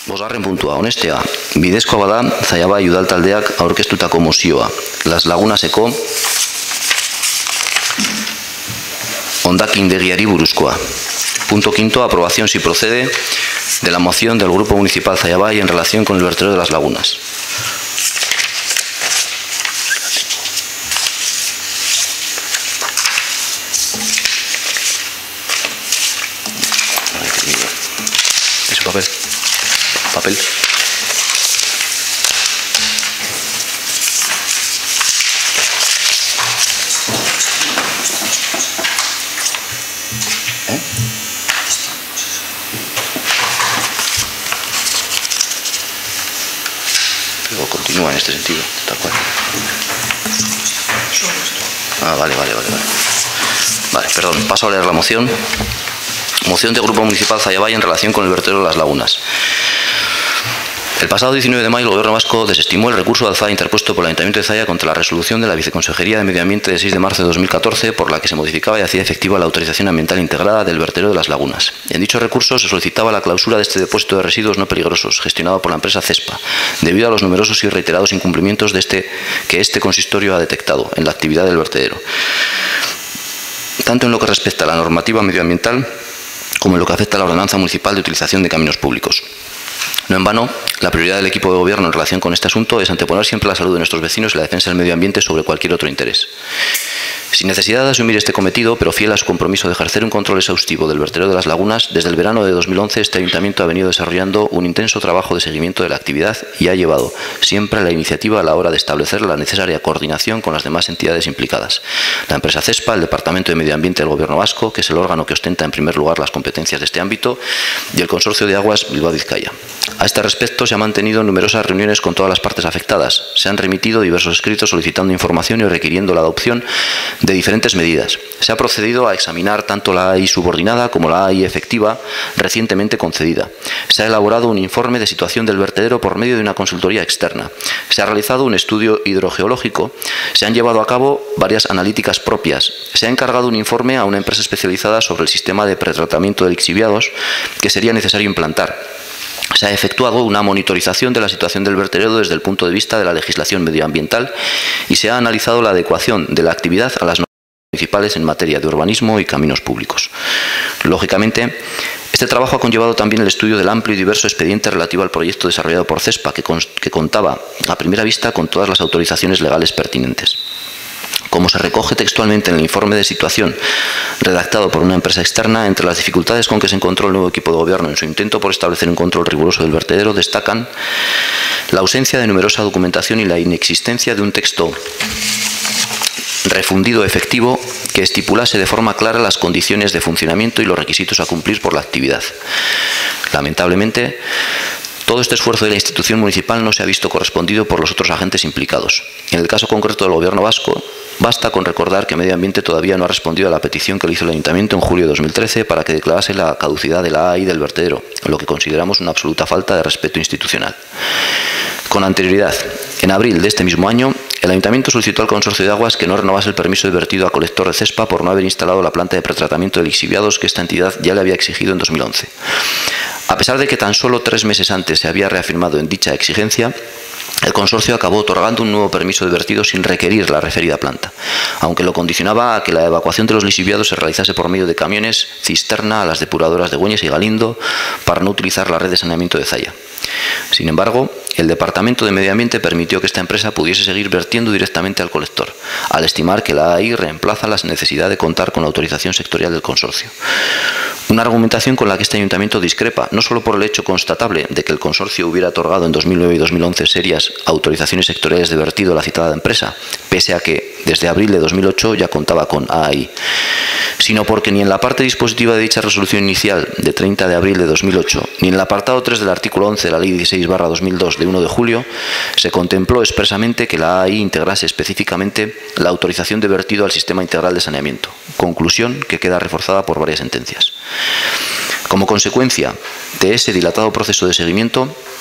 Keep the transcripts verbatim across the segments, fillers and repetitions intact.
Bosgarren puntua, honestea, bidezkoa bada, Zaiabai udaltaldeak aurkeztutako mozioa. Las Lagunaseko hondakindegiari buruzkoa. Punto quinto, aprobación si procede de la moción del Grupo Municipal Zaiabai en relación con el vertedero de las lagunas. Ese papel. Papel. ¿Eh? Pero continúa en este sentido, tal cual. Ah, vale, vale, vale, vale. Vale, perdón, paso a leer la moción. Moción del Grupo Municipal Zaiabai en relación con el vertedero de las lagunas. El pasado diecinueve de mayo, el Gobierno vasco desestimó el recurso de alzada interpuesto por el Ayuntamiento de Zaya contra la resolución de la Viceconsejería de Medio Ambiente de seis de marzo de dos mil catorce, por la que se modificaba y hacía efectiva la autorización ambiental integrada del vertedero de las lagunas. En dicho recurso se solicitaba la clausura de este depósito de residuos no peligrosos, gestionado por la empresa CESPA, debido a los numerosos y reiterados incumplimientos de este, que este consistorio ha detectado en la actividad del vertedero, tanto en lo que respecta a la normativa medioambiental como en lo que afecta a la ordenanza municipal de utilización de caminos públicos. No en vano, la prioridad del equipo de gobierno en relación con este asunto es anteponer siempre la salud de nuestros vecinos y la defensa del medio ambiente sobre cualquier otro interés. Sin necesidad de asumir este cometido, pero fiel a su compromiso de ejercer un control exhaustivo del vertedero de las lagunas, desde el verano de dos mil once este ayuntamiento ha venido desarrollando un intenso trabajo de seguimiento de la actividad y ha llevado siempre la iniciativa a la hora de establecer la necesaria coordinación con las demás entidades implicadas. La empresa CESPA, el Departamento de Medio Ambiente del Gobierno vasco, que es el órgano que ostenta en primer lugar las competencias de este ámbito, y el Consorcio de Aguas Bilbao-Vizcaya. A este respecto se han mantenido numerosas reuniones con todas las partes afectadas. Se han remitido diversos escritos solicitando información y requiriendo la adopción de diferentes medidas. Se ha procedido a examinar tanto la A I subordinada como la A I efectiva recientemente concedida. Se ha elaborado un informe de situación del vertedero por medio de una consultoría externa. Se ha realizado un estudio hidrogeológico. Se han llevado a cabo varias analíticas propias. Se ha encargado un informe a una empresa especializada sobre el sistema de pretratamiento de lixiviados que sería necesario implantar. Se ha efectuado una monitorización de la situación del vertedero desde el punto de vista de la legislación medioambiental y se ha analizado la adecuación de la actividad a las normas municipales en materia de urbanismo y caminos públicos. Lógicamente, este trabajo ha conllevado también el estudio del amplio y diverso expediente relativo al proyecto desarrollado por CESPA, que, que contaba a primera vista con todas las autorizaciones legales pertinentes. Como se recoge textualmente en el informe de situación redactado por una empresa externa, entre las dificultades con que se encontró el nuevo equipo de gobierno en su intento por establecer un control riguroso del vertedero destacan la ausencia de numerosa documentación y la inexistencia de un texto refundido efectivo que estipulase de forma clara las condiciones de funcionamiento y los requisitos a cumplir por la actividad. Lamentablemente, todo este esfuerzo de la institución municipal no se ha visto correspondido por los otros agentes implicados. En el caso concreto del Gobierno vasco, basta con recordar que Medio Ambiente todavía no ha respondido a la petición que le hizo el Ayuntamiento en julio de dos mil trece para que declarase la caducidad de la A I del vertedero, lo que consideramos una absoluta falta de respeto institucional. Con anterioridad, en abril de este mismo año, el Ayuntamiento solicitó al Consorcio de Aguas que no renovase el permiso de vertido a colector de CESPA por no haber instalado la planta de pretratamiento de lixiviados que esta entidad ya le había exigido en dos mil once. A pesar de que tan solo tres meses antes se había reafirmado en dicha exigencia, el consorcio acabó otorgando un nuevo permiso de vertido sin requerir la referida planta, aunque lo condicionaba a que la evacuación de los lixiviados se realizase por medio de camiones cisterna a las depuradoras de Güeñes y Galindo para no utilizar la red de saneamiento de Zaya. Sin embargo, el Departamento de Medio Ambiente permitió que esta empresa pudiese seguir vertiendo directamente al colector, al estimar que la A I reemplaza la necesidad de contar con la autorización sectorial del consorcio. Una argumentación con la que este ayuntamiento discrepa, no solo por el hecho constatable de que el consorcio hubiera otorgado en dos mil nueve y dos mil once serias autorizaciones sectoriales de vertido a la citada empresa, pese a que desde abril de dos mil ocho ya contaba con A I, sino porque ni en la parte dispositiva de dicha resolución inicial de treinta de abril de dos mil ocho, ni en el apartado tres del artículo once de la Ley dieciséis barra dos mil dos de uno de julio, se contempló expresamente que la A I integrase específicamente la autorización de vertido al sistema integral de saneamiento, conclusión que queda reforzada por varias sentencias. Como consecuencia de ese dilatado proceso de seguimiento,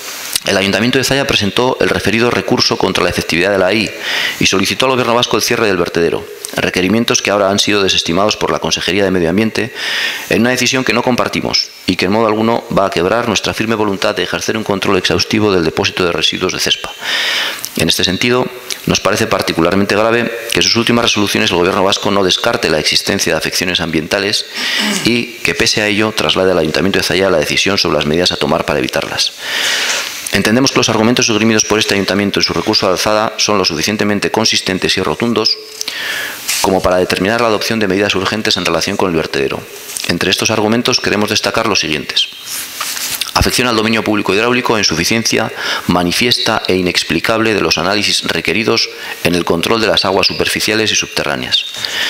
El Ayuntamiento de Zalla presentó el referido recurso contra la efectividad de la A I y solicitó al Gobierno vasco el cierre del vertedero, requerimientos que ahora han sido desestimados por la Consejería de Medio Ambiente en una decisión que no compartimos y que en modo alguno va a quebrar nuestra firme voluntad de ejercer un control exhaustivo del depósito de residuos de Cespa. En este sentido, nos parece particularmente grave que en sus últimas resoluciones el Gobierno vasco no descarte la existencia de afecciones ambientales y que, pese a ello, traslade al Ayuntamiento de Zalla la decisión sobre las medidas a tomar para evitarlas. Entendemos que los argumentos esgrimidos por este Ayuntamiento en su recurso de alzada son lo suficientemente consistentes y rotundos como para determinar la adopción de medidas urgentes en relación con el vertedero. Entre estos argumentos queremos destacar los siguientes. Afección al dominio público hidráulico en suficiencia manifiesta e inexplicable de los análisis requeridos en el control de las aguas superficiales y subterráneas.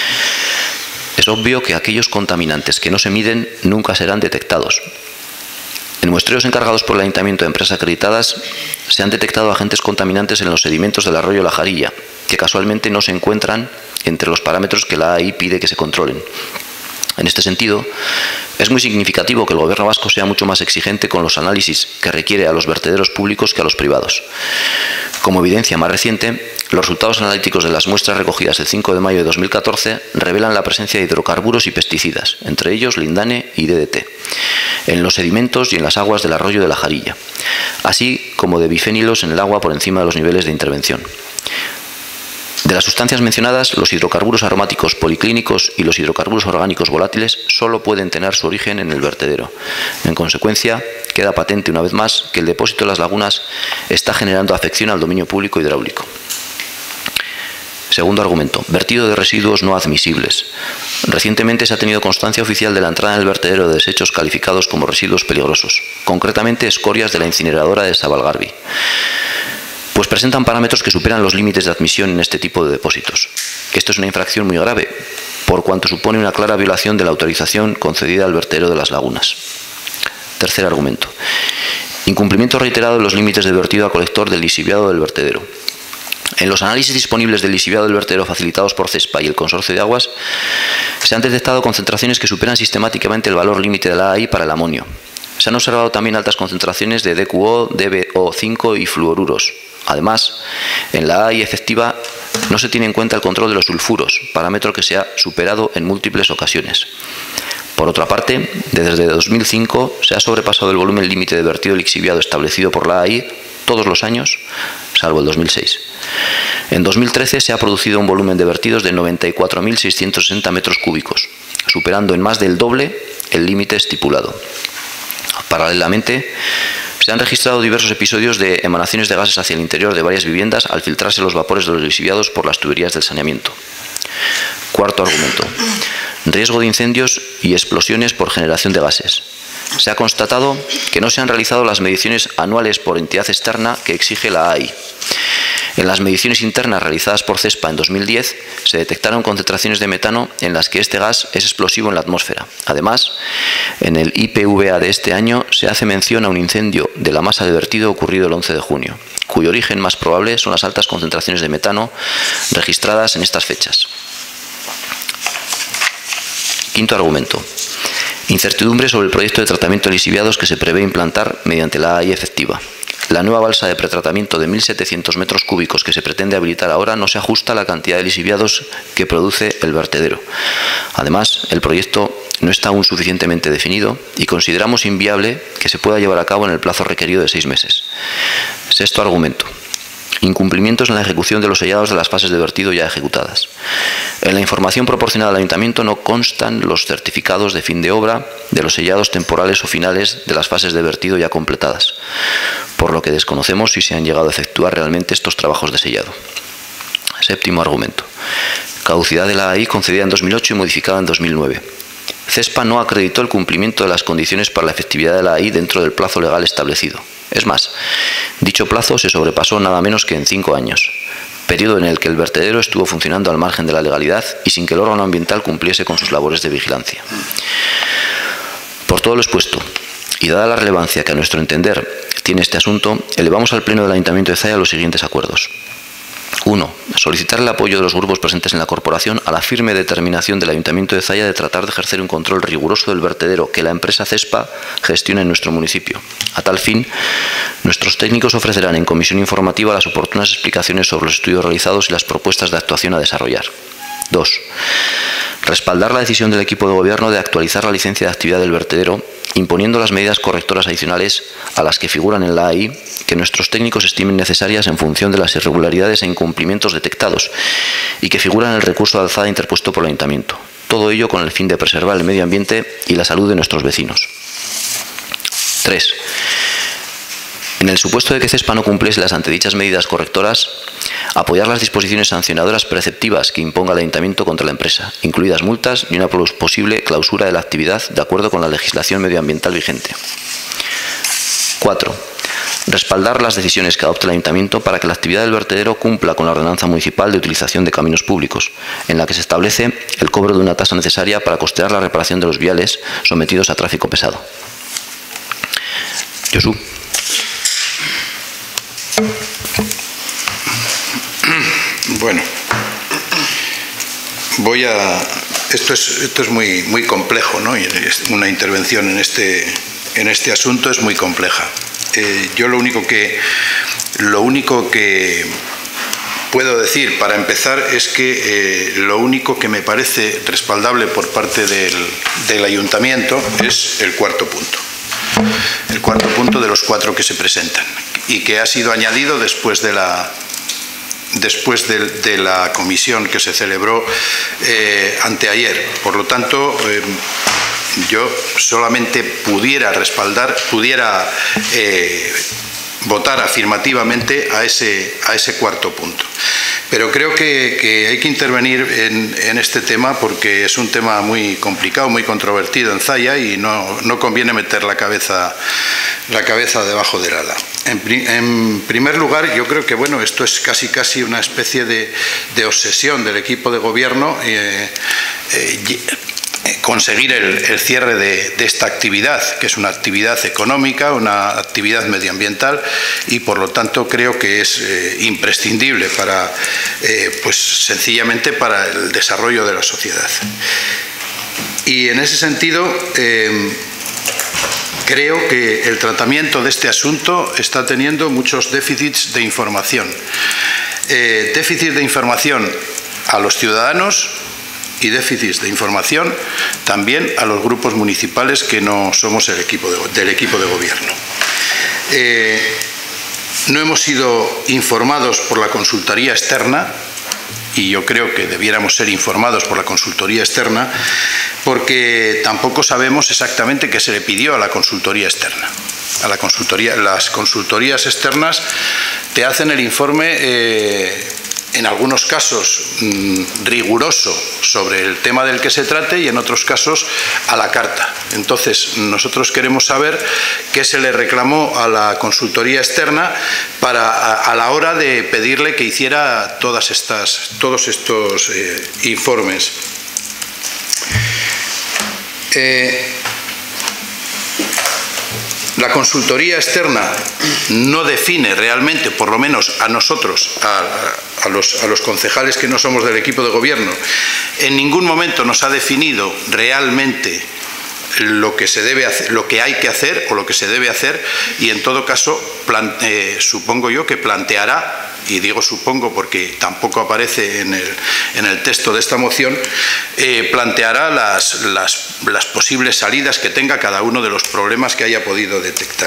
Es obvio que aquellos contaminantes que no se miden nunca serán detectados. En muestreos encargados por el Ayuntamiento de empresas acreditadas se han detectado agentes contaminantes en los sedimentos del arroyo La Jarilla, que casualmente no se encuentran entre los parámetros que la A I pide que se controlen. En este sentido, es muy significativo que el Gobierno vasco sea mucho más exigente con los análisis que requiere a los vertederos públicos que a los privados. Como evidencia más reciente, los resultados analíticos de las muestras recogidas el cinco de mayo de dos mil catorce revelan la presencia de hidrocarburos y pesticidas, entre ellos lindane y D D T, en los sedimentos y en las aguas del arroyo de La Jarilla, así como de bifénilos en el agua por encima de los niveles de intervención. De las sustancias mencionadas, los hidrocarburos aromáticos policlínicos y los hidrocarburos orgánicos volátiles solo pueden tener su origen en el vertedero. En consecuencia, queda patente una vez más que el depósito de las lagunas está generando afección al dominio público hidráulico. Segundo argumento, vertido de residuos no admisibles. Recientemente se ha tenido constancia oficial de la entrada en el vertedero de desechos calificados como residuos peligrosos, concretamente escorias de la incineradora de Sabalgarbi, pues presentan parámetros que superan los límites de admisión en este tipo de depósitos. Esto es una infracción muy grave, por cuanto supone una clara violación de la autorización concedida al vertedero de las lagunas. Tercer argumento. Incumplimiento reiterado de los límites de vertido a colector del lixiviado del vertedero. En los análisis disponibles del lixiviado del vertedero facilitados por Cespa y el Consorcio de Aguas, se han detectado concentraciones que superan sistemáticamente el valor límite de la A I para el amonio. Se han observado también altas concentraciones de D Q O, D B O cinco y fluoruros. Además, en la A I efectiva no se tiene en cuenta el control de los sulfuros, parámetro que se ha superado en múltiples ocasiones. Por otra parte, desde dos mil cinco se ha sobrepasado el volumen límite de vertido lixiviado establecido por la A I todos los años, salvo el dos mil seis. En dos mil trece se ha producido un volumen de vertidos de noventa y cuatro mil seiscientos sesenta metros cúbicos, superando en más del doble el límite estipulado. Paralelamente, se han registrado diversos episodios de emanaciones de gases hacia el interior de varias viviendas al filtrarse los vapores de los lixiviados por las tuberías del saneamiento. Cuarto argumento. Riesgo de incendios y explosiones por generación de gases. Se ha constatado que no se han realizado las mediciones anuales por entidad externa que exige la A I. En las mediciones internas realizadas por Cespa en dos mil diez se detectaron concentraciones de metano en las que este gas es explosivo en la atmósfera. Además, en el I P V A de este año se hace mención a un incendio de la masa de vertido ocurrido el once de junio, cuyo origen más probable son las altas concentraciones de metano registradas en estas fechas. Quinto argumento. Incertidumbre sobre el proyecto de tratamiento de lixiviados que se prevé implantar mediante la A I efectiva. La nueva balsa de pretratamiento de mil setecientos metros cúbicos que se pretende habilitar ahora no se ajusta a la cantidad de lixiviados que produce el vertedero. Además, el proyecto no está aún suficientemente definido y consideramos inviable que se pueda llevar a cabo en el plazo requerido de seis meses. Sexto argumento. Incumplimientos en la ejecución de los sellados de las fases de vertido ya ejecutadas. En la información proporcionada al Ayuntamiento no constan los certificados de fin de obra de los sellados temporales o finales de las fases de vertido ya completadas, por lo que desconocemos si se han llegado a efectuar realmente estos trabajos de sellado. Séptimo argumento. Caducidad de la A I concedida en dos mil ocho y modificada en dos mil nueve. Cespa no acreditó el cumplimiento de las condiciones para la efectividad de la A I dentro del plazo legal establecido. Es más, dicho plazo se sobrepasó nada menos que en cinco años, periodo en el que el vertedero estuvo funcionando al margen de la legalidad y sin que el órgano ambiental cumpliese con sus labores de vigilancia. Por todo lo expuesto, y dada la relevancia que a nuestro entender tiene este asunto, elevamos al Pleno del Ayuntamiento de Zalla los siguientes acuerdos. uno. Solicitar el apoyo de los grupos presentes en la corporación a la firme determinación del Ayuntamiento de Zalla de tratar de ejercer un control riguroso del vertedero que la empresa CESPA gestiona en nuestro municipio. A tal fin, nuestros técnicos ofrecerán en comisión informativa las oportunas explicaciones sobre los estudios realizados y las propuestas de actuación a desarrollar. dos. Respaldar la decisión del equipo de gobierno de actualizar la licencia de actividad del vertedero, imponiendo las medidas correctoras adicionales a las que figuran en la A I que nuestros técnicos estimen necesarias en función de las irregularidades e incumplimientos detectados y que figuran en el recurso de alzada interpuesto por el Ayuntamiento. Todo ello con el fin de preservar el medio ambiente y la salud de nuestros vecinos. tres. En el supuesto de que CESPA no cumpliese las antedichas medidas correctoras, apoyar las disposiciones sancionadoras preceptivas que imponga el Ayuntamiento contra la empresa, incluidas multas y una posible clausura de la actividad de acuerdo con la legislación medioambiental vigente. cuatro. Respaldar las decisiones que adopte el Ayuntamiento para que la actividad del vertedero cumpla con la ordenanza municipal de utilización de caminos públicos, en la que se establece el cobro de una tasa necesaria para costear la reparación de los viales sometidos a tráfico pesado. Josu. Bueno, voy a... Esto es, esto es muy, muy complejo, ¿no? Y una intervención en este, en este asunto es muy compleja. Eh, yo lo único que, lo único que puedo decir para empezar es que eh, lo único que me parece respaldable por parte del, del Ayuntamiento es el cuarto punto. El cuarto punto de los cuatro que se presentan y que ha sido añadido después de la... después de, de la comisión que se celebró eh, anteayer. Por lo tanto, eh, yo solamente pudiera respaldar, pudiera eh, votar afirmativamente a ese, a ese cuarto punto. Pero creo que, que hay que intervenir en, en este tema porque es un tema muy complicado, muy controvertido en Zalla y no, no conviene meter la cabeza, la cabeza debajo del ala. En, en primer lugar, yo creo que bueno, esto es casi casi una especie de, de obsesión del equipo de gobierno eh, eh, conseguir el, el cierre de, de esta actividad, que es una actividad económica, una actividad medioambiental y por lo tanto creo que es eh, imprescindible para, eh, pues sencillamente para el desarrollo de la sociedad. Y en ese sentido, eh, creo que el tratamiento de este asunto está teniendo muchos déficits de información. Eh, déficits de información a los ciudadanos y déficits de información también a los grupos municipales que no somos el equipo de, del equipo de gobierno. Eh, no hemos sido informados por la consultoría externa y yo creo que debiéramos ser informados por la consultoría externa porque tampoco sabemos exactamente qué se le pidió a la consultoría externa. A la consultoría, las consultorías externas te hacen el informe eh, en algunos casos mmm, riguroso sobre el tema del que se trate y en otros casos a la carta. Entonces nosotros queremos saber qué se le reclamó a la consultoría externa para a, a la hora de pedirle que hiciera todas estas, todos estos eh, informes. Eh, La consultoría externa no define realmente, por lo menos a nosotros, a, a, los, a los concejales que no somos del equipo de gobierno, en ningún momento nos ha definido realmente lo que se debe hacer, lo que hay que hacer o lo que se debe hacer y en todo caso plan, eh, supongo yo que planteará, y digo supongo porque tampoco aparece en el, en el texto de esta moción, eh, planteará las, las, las posibles salidas que tenga cada uno de los problemas que haya podido detectar.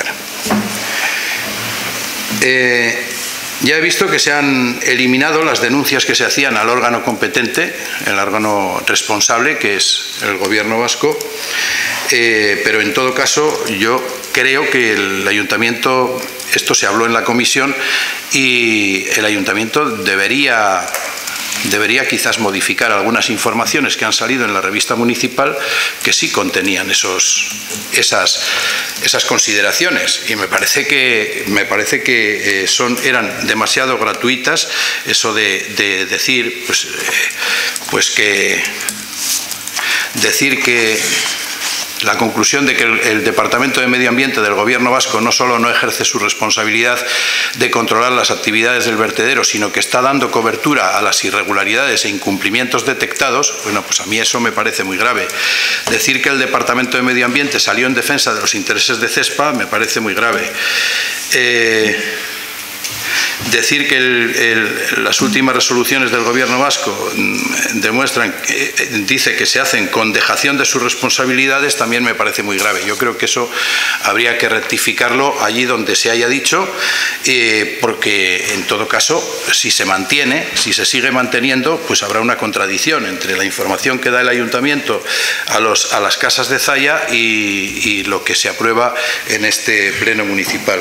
Eh, Ya he visto que se han eliminado las denuncias que se hacían al órgano competente, el órgano responsable, que es el Gobierno vasco, eh, pero en todo caso yo creo que el Ayuntamiento, esto se habló en la comisión, y el Ayuntamiento debería... debería quizás modificar algunas informaciones que han salido en la revista municipal que sí contenían esos, esas, esas consideraciones y me parece que, me parece que eh, son, eran demasiado gratuitas eso de, de decir pues, eh, pues que decir que la conclusión de que el, el Departamento de Medio Ambiente del Gobierno vasco no solo no ejerce su responsabilidad de controlar las actividades del vertedero, sino que está dando cobertura a las irregularidades e incumplimientos detectados, bueno, pues a mí eso me parece muy grave. Decir que el Departamento de Medio Ambiente salió en defensa de los intereses de CESPA me parece muy grave. Eh, Decir que el, el, las últimas resoluciones del Gobierno vasco demuestran, que, dice que se hacen con dejación de sus responsabilidades, también me parece muy grave. Yo creo que eso habría que rectificarlo allí donde se haya dicho, eh, porque en todo caso, si se mantiene, si se sigue manteniendo, pues habrá una contradicción entre la información que da el Ayuntamiento a, los, a las casas de Zalla y, y lo que se aprueba en este pleno municipal.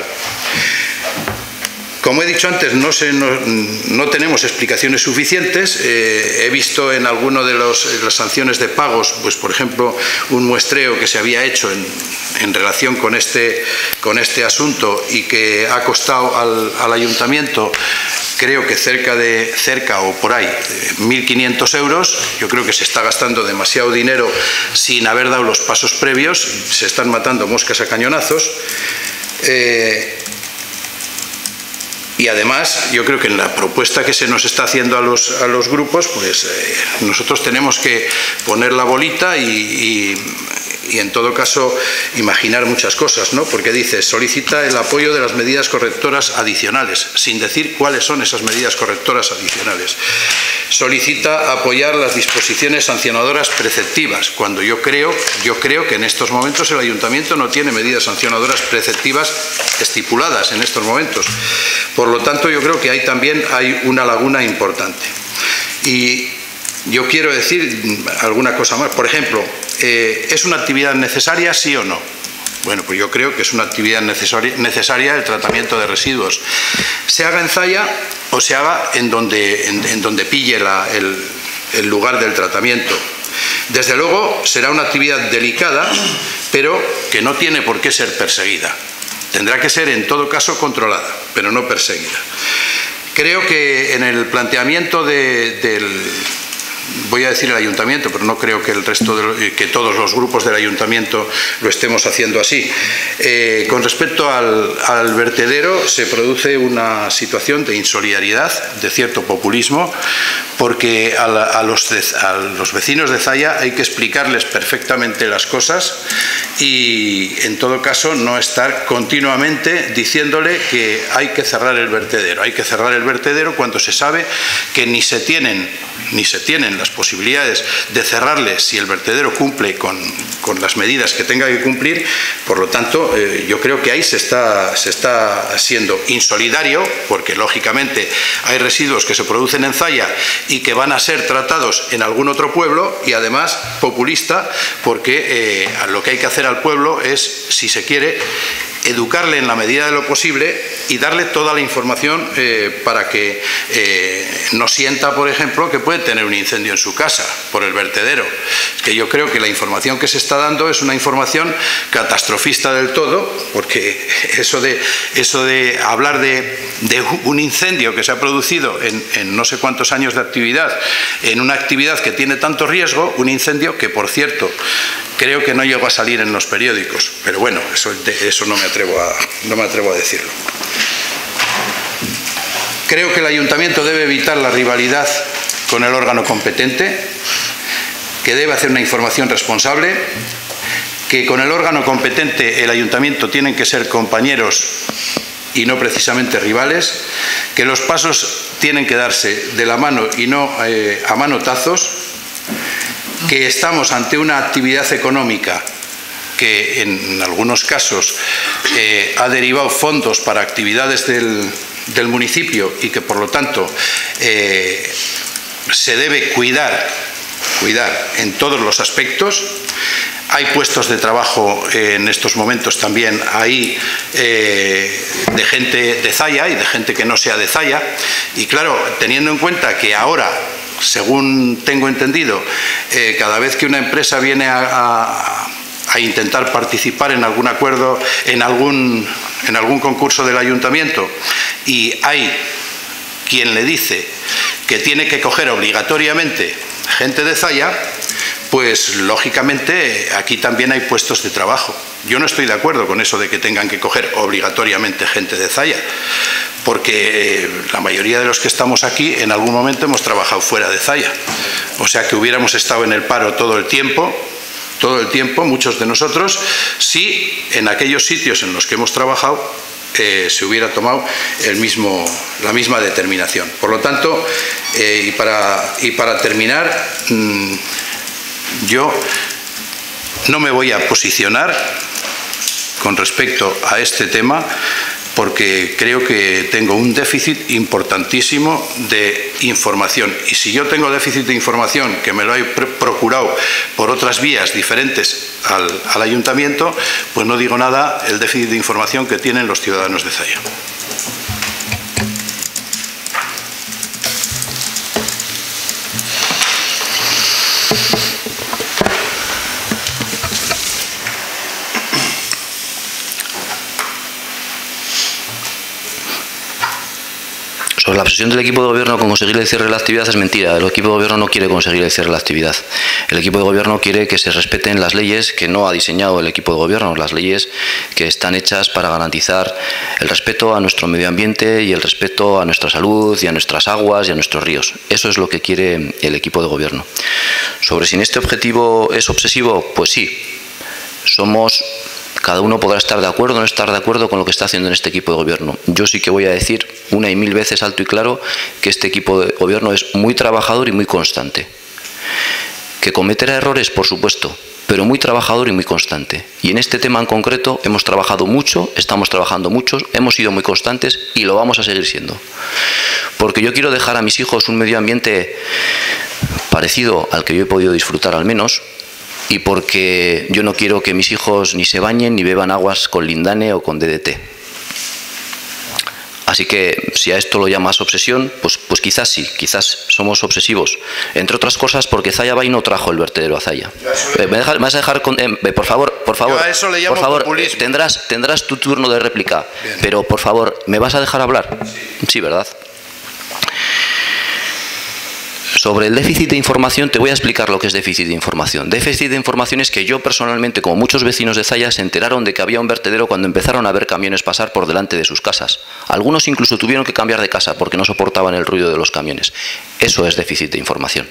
Como he dicho antes, no, se, no, no tenemos explicaciones suficientes. Eh, he visto en alguno de los, las sanciones de pagos, pues por ejemplo, un muestreo que se había hecho en, en relación con este, con este asunto y que ha costado al, al ayuntamiento, creo que cerca de cerca o por ahí mil quinientos euros. Yo creo que se está gastando demasiado dinero sin haber dado los pasos previos. Se están matando moscas a cañonazos. Eh, Y además, yo creo que en la propuesta que se nos está haciendo a los, a los grupos, pues eh, nosotros tenemos que poner la bolita y, y, y en todo caso imaginar muchas cosas, ¿no? Porque dice, solicita el apoyo de las medidas correctoras adicionales, sin decir cuáles son esas medidas correctoras adicionales. Solicita apoyar las disposiciones sancionadoras preceptivas, cuando yo creo, yo creo que en estos momentos el Ayuntamiento no tiene medidas sancionadoras preceptivas estipuladas en estos momentos. Por lo tanto, yo creo que ahí también hay una laguna importante. Y yo quiero decir alguna cosa más. Por ejemplo, eh, ¿es una actividad necesaria, sí o no? Bueno, pues yo creo que es una actividad necesaria, necesaria el tratamiento de residuos. Se haga en Zalla o se haga en donde, en, en donde pille la, el, el lugar del tratamiento. Desde luego será una actividad delicada, pero que no tiene por qué ser perseguida. Tendrá que ser en todo caso controlada, pero no perseguida. Creo que en el planteamiento de, del, voy a decir el Ayuntamiento, pero no creo que el resto de, que todos los grupos del Ayuntamiento lo estemos haciendo así. Eh, con respecto al, al vertedero, se produce una situación de insolidaridad, de cierto populismo, porque a, la, a, los, a los vecinos de Zalla hay que explicarles perfectamente las cosas y, en todo caso, no estar continuamente diciéndole que hay que cerrar el vertedero. Hay que cerrar el vertedero cuando se sabe que ni se tienen, ni se tienen las posibilidades de cerrarle si el vertedero cumple con, con las medidas que tenga que cumplir. Por lo tanto, eh, yo creo que ahí se está, se está siendo insolidario, porque lógicamente hay residuos que se producen en Zalla y que van a ser tratados en algún otro pueblo, y además populista, porque eh, lo que hay que hacer al pueblo es, si se quiere, educarle en la medida de lo posible y darle toda la información eh, para que eh, no sienta, por ejemplo, que puede tener un incendio en su casa por el vertedero. Es que yo creo que la información que se está dando es una información catastrofista del todo, porque eso de, eso de hablar de, de un incendio que se ha producido en, en no sé cuántos años de actividad, en una actividad que tiene tanto riesgo, un incendio que, por cierto, creo que no llegó a salir en los periódicos, pero bueno, eso, de, eso no me atrevo a, no me atrevo a decirlo. Creo que el Ayuntamiento debe evitar la rivalidad con el órgano competente, que debe hacer una información responsable, que con el órgano competente el Ayuntamiento tienen que ser compañeros y no precisamente rivales, que los pasos tienen que darse de la mano y no eh, a manotazos, que estamos ante una actividad económica que en algunos casos eh, ha derivado fondos para actividades del, del municipio y que por lo tanto eh, se debe cuidar, cuidar en todos los aspectos. Hay puestos de trabajo eh, en estos momentos también ahí eh, de gente de Zalla y de gente que no sea de Zalla, y claro, teniendo en cuenta que ahora, según tengo entendido, eh, cada vez que una empresa viene a, a, a intentar participar en algún acuerdo, en algún, en algún concurso del Ayuntamiento, y hay quien le dice que tiene que coger obligatoriamente gente de Zalla, pues lógicamente aquí también hay puestos de trabajo. Yo no estoy de acuerdo con eso de que tengan que coger obligatoriamente gente de Zalla, porque la mayoría de los que estamos aquí en algún momento hemos trabajado fuera de Zalla. O sea que hubiéramos estado en el paro todo el tiempo, todo el tiempo, muchos de nosotros, si en aquellos sitios en los que hemos trabajado eh, se hubiera tomado el mismo, la misma determinación. Por lo tanto, eh, y, para, y para terminar, mmm, yo no me voy a posicionar con respecto a este tema, porque creo que tengo un déficit importantísimo de información. Y si yo tengo déficit de información, que me lo he procurado por otras vías diferentes al, al ayuntamiento, pues no digo nada el déficit de información que tienen los ciudadanos de Zalla. Sobre la obsesión del equipo de gobierno con conseguir el cierre de la actividad es mentira. El equipo de gobierno no quiere conseguir el cierre de la actividad. El equipo de gobierno quiere que se respeten las leyes que no ha diseñado el equipo de gobierno, las leyes que están hechas para garantizar el respeto a nuestro medio ambiente y el respeto a nuestra salud y a nuestras aguas y a nuestros ríos. Eso es lo que quiere el equipo de gobierno. Sobre si este objetivo es obsesivo, pues sí. Somos... Cada uno podrá estar de acuerdo o no estar de acuerdo con lo que está haciendo en este equipo de gobierno. Yo sí que voy a decir una y mil veces alto y claro que este equipo de gobierno es muy trabajador y muy constante. Que cometerá errores, por supuesto, pero muy trabajador y muy constante. Y en este tema en concreto hemos trabajado mucho, estamos trabajando mucho, hemos sido muy constantes y lo vamos a seguir siendo. Porque yo quiero dejar a mis hijos un medio ambiente parecido al que yo he podido disfrutar al menos, y porque yo no quiero que mis hijos ni se bañen ni beban aguas con lindane o con D D T. Así que si a esto lo llamas obsesión, pues, pues quizás sí, quizás somos obsesivos. Entre otras cosas porque Zalla Bay no trajo el vertedero a Zalla. Eh, ¿Me, deja, ¿Me vas a dejar con, eh, por favor, por favor, a eso le llamo por favor, populismo. tendrás, tendrás tu turno de réplica. Bien. Pero por favor, ¿me vas a dejar hablar? Sí, sí, ¿verdad? Sobre el déficit de información, te voy a explicar lo que es déficit de información. Déficit de información es que yo personalmente, como muchos vecinos de Zalla, se enteraron de que había un vertedero cuando empezaron a ver camiones pasar por delante de sus casas. Algunos incluso tuvieron que cambiar de casa porque no soportaban el ruido de los camiones. Eso es déficit de información.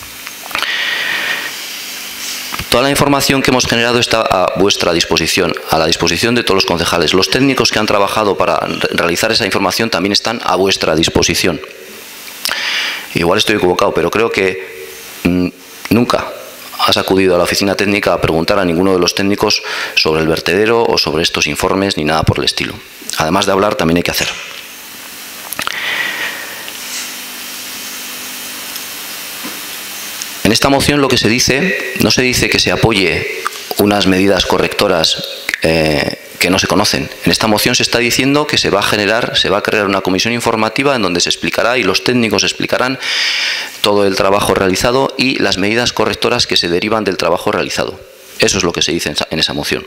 Toda la información que hemos generado está a vuestra disposición, a la disposición de todos los concejales. Los técnicos que han trabajado para realizar esa información también están a vuestra disposición. Igual estoy equivocado, pero creo que mmm, nunca has acudido a la oficina técnica a preguntar a ninguno de los técnicos sobre el vertedero o sobre estos informes ni nada por el estilo. Además de hablar, también hay que hacer. En esta moción lo que se dice, no se dice que se apoye unas medidas correctoras eh, que no se conocen. En esta moción se está diciendo que se va a generar, se va a crear una comisión informativa en donde se explicará y los técnicos explicarán todo el trabajo realizado y las medidas correctoras que se derivan del trabajo realizado. Eso es lo que se dice en esa moción.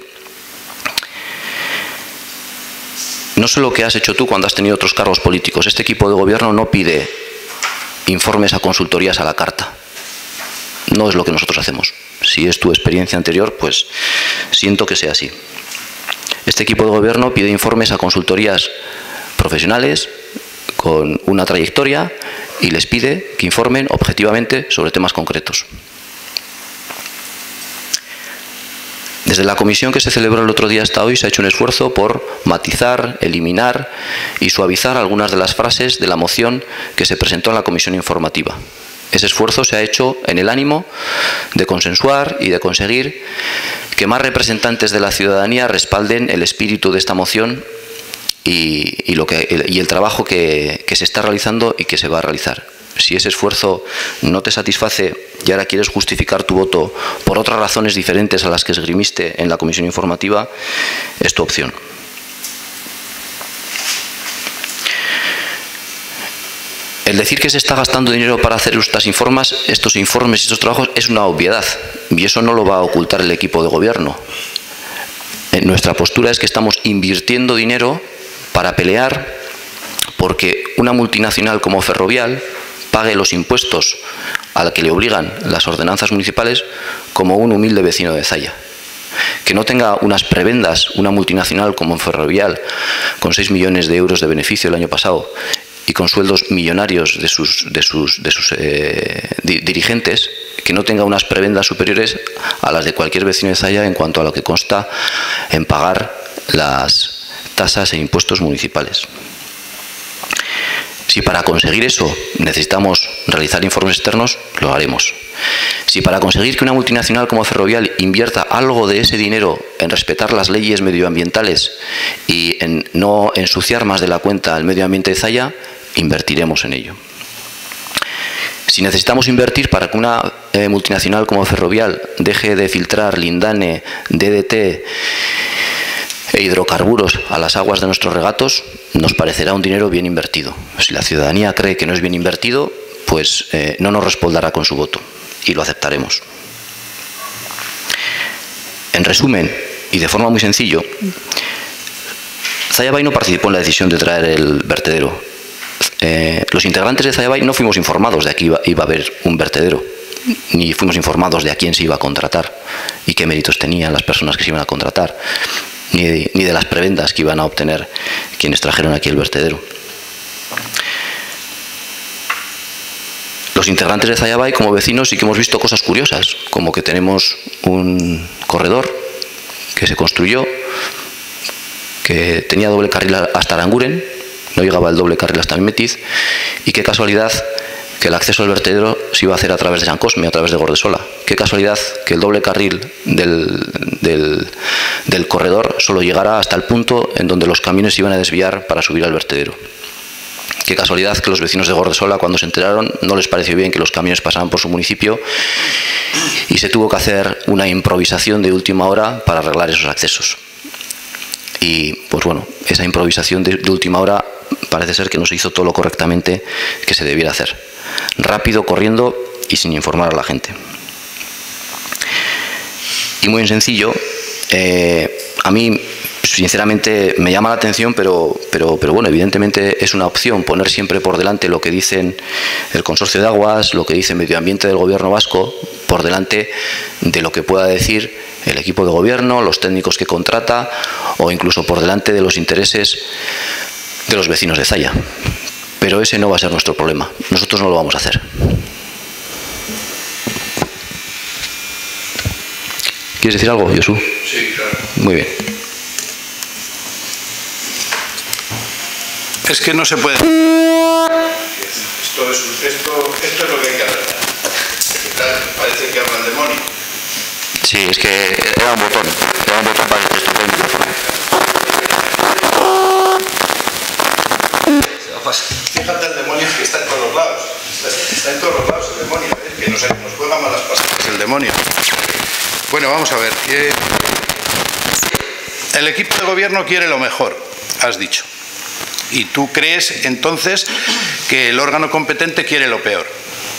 No sé lo que has hecho tú cuando has tenido otros cargos políticos. Este equipo de gobierno no pide informes a consultorías a la carta. No es lo que nosotros hacemos. Si es tu experiencia anterior, pues siento que sea así. Este equipo de gobierno pide informes a consultorías profesionales con una trayectoria y les pide que informen objetivamente sobre temas concretos. Desde la comisión que se celebró el otro día hasta hoy se ha hecho un esfuerzo por matizar, eliminar y suavizar algunas de las frases de la moción que se presentó en la comisión informativa. Ese esfuerzo se ha hecho en el ánimo de consensuar y de conseguir que más representantes de la ciudadanía respalden el espíritu de esta moción y, y, lo que, y el trabajo que, que se está realizando y que se va a realizar. Si ese esfuerzo no te satisface y ahora quieres justificar tu voto por otras razones diferentes a las que esgrimiste en la comisión informativa, es tu opción. El decir que se está gastando dinero para hacer estos informes, estos informes y estos trabajos es una obviedad y eso no lo va a ocultar el equipo de gobierno. Nuestra postura es que estamos invirtiendo dinero para pelear porque una multinacional como Ferrovial pague los impuestos a la que le obligan las ordenanzas municipales como un humilde vecino de Zalla. Que no tenga unas prebendas, una multinacional como Ferrovial, con seis millones de euros de beneficio el año pasado y con sueldos millonarios de sus, de sus, de sus eh, di dirigentes, que no tenga unas prebendas superiores a las de cualquier vecino de Zalla en cuanto a lo que consta en pagar las tasas e impuestos municipales. Si para conseguir eso necesitamos realizar informes externos, lo haremos. Si para conseguir que una multinacional como Ferrovial invierta algo de ese dinero en respetar las leyes medioambientales y en no ensuciar más de la cuenta al medio ambiente de Zalla, invertiremos en ello. Si necesitamos invertir para que una eh, multinacional como Ferrovial deje de filtrar lindane, D D T e hidrocarburos a las aguas de nuestros regatos, nos parecerá un dinero bien invertido. Si la ciudadanía cree que no es bien invertido, pues eh, no nos respaldará con su voto y lo aceptaremos. En resumen, y de forma muy sencillo, Zalla Bay no participó en la decisión de traer el vertedero. Eh, los integrantes de Zalla Bay no fuimos informados de que iba, iba a haber un vertedero, ni fuimos informados de a quién se iba a contratar y qué méritos tenían las personas que se iban a contratar, ni de, ni de las prebendas que iban a obtener quienes trajeron aquí el vertedero. Los integrantes de Zalla Bay, como vecinos, sí que hemos visto cosas curiosas, como que tenemos un corredor que se construyó, que tenía doble carril hasta Aranguren, no llegaba el doble carril hasta Mimetiz, y qué casualidad que el acceso al vertedero se iba a hacer a través de San Cosme, a través de Gordesola. Qué casualidad que el doble carril del, del, del corredor solo llegara hasta el punto en donde los camiones se iban a desviar para subir al vertedero. Qué casualidad que los vecinos de Gordesola, cuando se enteraron, no les pareció bien que los camiones pasaran por su municipio y se tuvo que hacer una improvisación de última hora para arreglar esos accesos. Y pues bueno, esa improvisación de, de última hora parece ser que no se hizo todo lo correctamente que se debiera hacer. Rápido, corriendo y sin informar a la gente. Y muy sencillo, eh, a mí sinceramente me llama la atención, pero, pero, pero bueno, evidentemente es una opción poner siempre por delante lo que dicen el Consorcio de Aguas, lo que dice Medio Ambiente del Gobierno vasco, por delante de lo que pueda decir el equipo de gobierno, los técnicos que contrata o incluso por delante de los intereses de los vecinos de Zalla. Pero ese no va a ser nuestro problema. Nosotros no lo vamos a hacer. ¿Quieres decir algo, Josu? Sí, claro. Muy bien. Es que no se puede. Esto es, esto, esto es lo que hay que arreglar. Claro, parece que hablan demonio. Sí, es que era un botón. Era un botón para que esto pueda micrófono. Fíjate el demonio que está en todos los lados. Está, está en todos los lados el demonio. ¿eh? Que nos, nos juega malas pasadas el demonio. Bueno, vamos a ver. Eh, el equipo de gobierno quiere lo mejor, has dicho. Y tú crees entonces que el órgano competente quiere lo peor.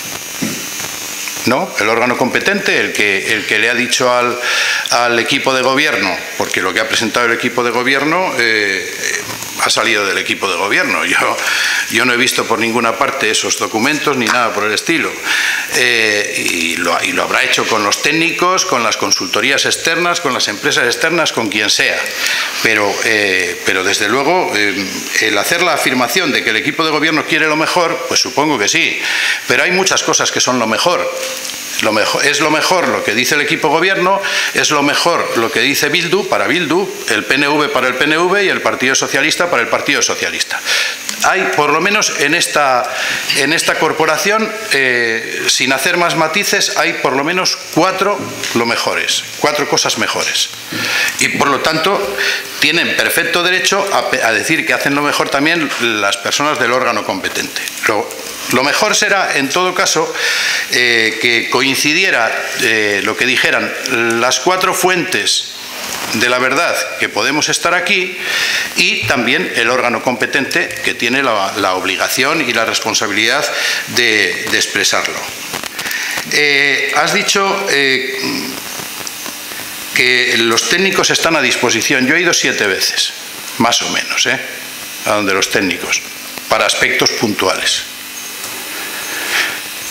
¿No? El órgano competente, el que, el que le ha dicho al, al equipo de gobierno, porque lo que ha presentado el equipo de gobierno eh, ha salido del equipo de gobierno. Yo, yo no he visto por ninguna parte esos documentos ni nada por el estilo. Eh, y, lo, y lo habrá hecho con los técnicos, con las consultorías externas, con las empresas externas, con quien sea. Pero, eh, pero desde luego, eh, el hacer la afirmación de que el equipo de gobierno quiere lo mejor, pues supongo que sí. Pero hay muchas cosas que son lo mejor. Lo mejor, es lo mejor lo que dice el equipo gobierno, es lo mejor lo que dice Bildu para Bildu, el P N V para el P N V y el Partido Socialista para el Partido Socialista. Hay, por lo menos en esta, en esta corporación, eh, sin hacer más matices, hay por lo menos cuatro lo mejores, cuatro cosas mejores. Y por lo tanto, tienen perfecto derecho a, a decir que hacen lo mejor también las personas del órgano competente. Lo, Lo mejor será, en todo caso, eh, que coincidiera eh, lo que dijeran las cuatro fuentes de la verdad que podemos estar aquí y también el órgano competente que tiene la, la obligación y la responsabilidad de, de expresarlo. Eh, has dicho eh, que los técnicos están a disposición. Yo he ido siete veces, más o menos, ¿eh? a donde los técnicos, para aspectos puntuales.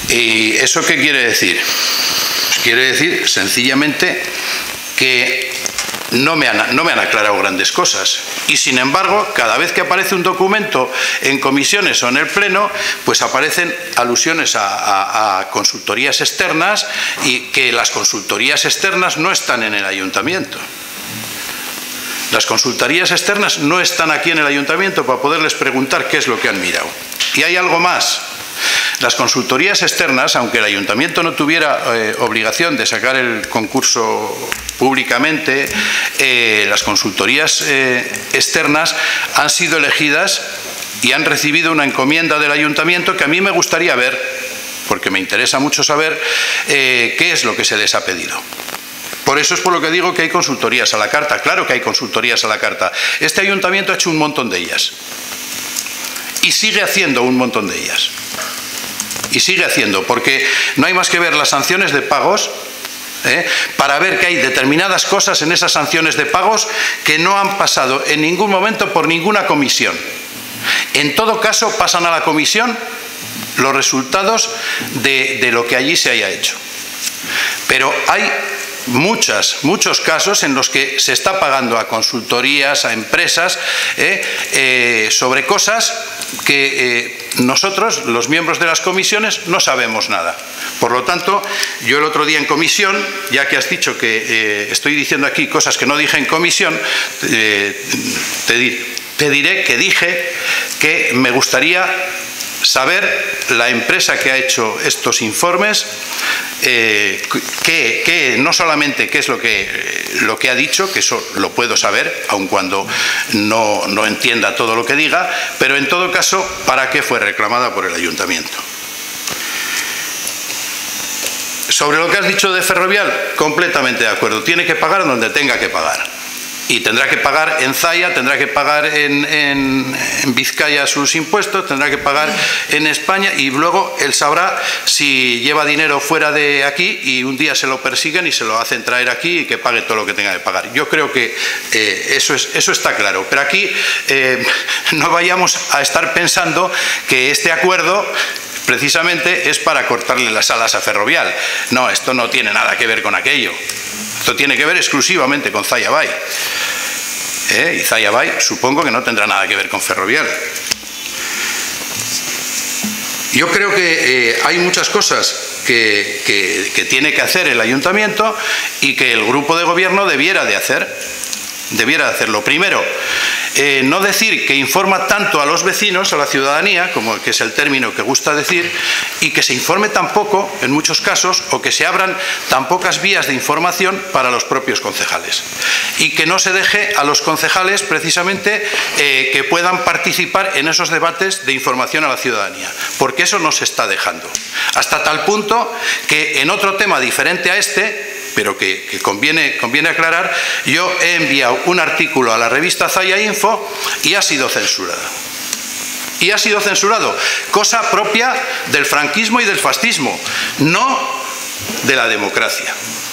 ¿Y eso qué quiere decir? Pues quiere decir sencillamente que no me, han, no me han aclarado grandes cosas. Y sin embargo, cada vez que aparece un documento en comisiones o en el Pleno, pues aparecen alusiones a, a, a consultorías externas, y que las consultorías externas no están en el ayuntamiento. Las consultorías externas no están aquí en el ayuntamiento para poderles preguntar qué es lo que han mirado. Y hay algo más. Las consultorías externas, aunque el ayuntamiento no tuviera eh, obligación de sacar el concurso públicamente, eh, las consultorías eh, externas han sido elegidas y han recibido una encomienda del ayuntamiento que a mí me gustaría ver, porque me interesa mucho saber eh, qué es lo que se les ha pedido. Por eso es por lo que digo que hay consultorías a la carta. Claro que hay consultorías a la carta. Este ayuntamiento ha hecho un montón de ellas. Y sigue haciendo un montón de ellas. Y sigue haciendo, porque no hay más que ver las sanciones de pagos, ¿eh? para ver que hay determinadas cosas en esas sanciones de pagos que no han pasado en ningún momento por ninguna comisión. En todo caso, pasan a la comisión los resultados de, de lo que allí se haya hecho. Pero hay muchas, muchos casos en los que se está pagando a consultorías, a empresas, eh, eh, sobre cosas que eh, nosotros, los miembros de las comisiones, no sabemos nada. Por lo tanto, yo el otro día en comisión, ya que has dicho que eh, estoy diciendo aquí cosas que no dije en comisión, eh, te, di, te diré que dije que me gustaría saber la empresa que ha hecho estos informes, eh, que, que no solamente qué es lo que, lo que ha dicho, que eso lo puedo saber, aun cuando no, no entienda todo lo que diga, pero en todo caso, ¿para qué fue reclamada por el ayuntamiento? Sobre lo que has dicho de Ferrovial, completamente de acuerdo. Tiene que pagar donde tenga que pagar. Y tendrá que pagar en Zaya, tendrá que pagar en, en, en Vizcaya sus impuestos, tendrá que pagar en España, y luego él sabrá si lleva dinero fuera de aquí y un día se lo persiguen y se lo hacen traer aquí y que pague todo lo que tenga que pagar. Yo creo que eh, eso, es, eso está claro. Pero aquí eh, no vayamos a estar pensando que este acuerdo precisamente es para cortarle las alas a Ferrovial. No, esto no tiene nada que ver con aquello. Esto tiene que ver exclusivamente con Zaya Bay. ¿Eh? Y Zaya Bay supongo que no tendrá nada que ver con Ferrovial. Yo creo que eh, hay muchas cosas que, que, que tiene que hacer el ayuntamiento y que el grupo de gobierno debiera de hacer. Debiera de hacerlo. Primero, eh, no decir que informa tanto a los vecinos, a la ciudadanía, como que es el término que gusta decir, y que se informe tan poco, en muchos casos, o que se abran tan pocas vías de información para los propios concejales. Y que no se deje a los concejales, precisamente, eh, que puedan participar en esos debates de información a la ciudadanía, porque eso no se está dejando. Hasta tal punto que en otro tema diferente a este, pero que, que conviene, conviene aclarar, yo he enviado un artículo a la revista Zaya Info y ha sido censurado. Y ha sido censurado, cosa propia del franquismo y del fascismo, no de la democracia.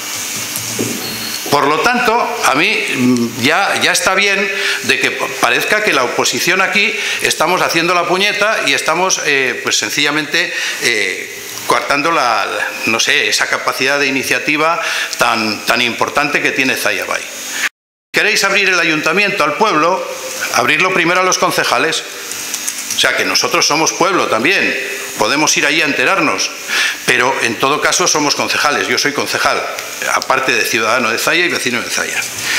Por lo tanto, a mí ya, ya está bien de que parezca que la oposición aquí estamos haciendo la puñeta y estamos eh, pues sencillamente eh, coartando la, no sé, esa capacidad de iniciativa tan, tan importante que tiene Zaya Bay. ¿Queréis abrir el ayuntamiento al pueblo? Abrirlo primero a los concejales. O sea, que nosotros somos pueblo también, podemos ir allí a enterarnos, pero en todo caso somos concejales. Yo soy concejal, aparte de ciudadano de Zaya y vecino de Zaya.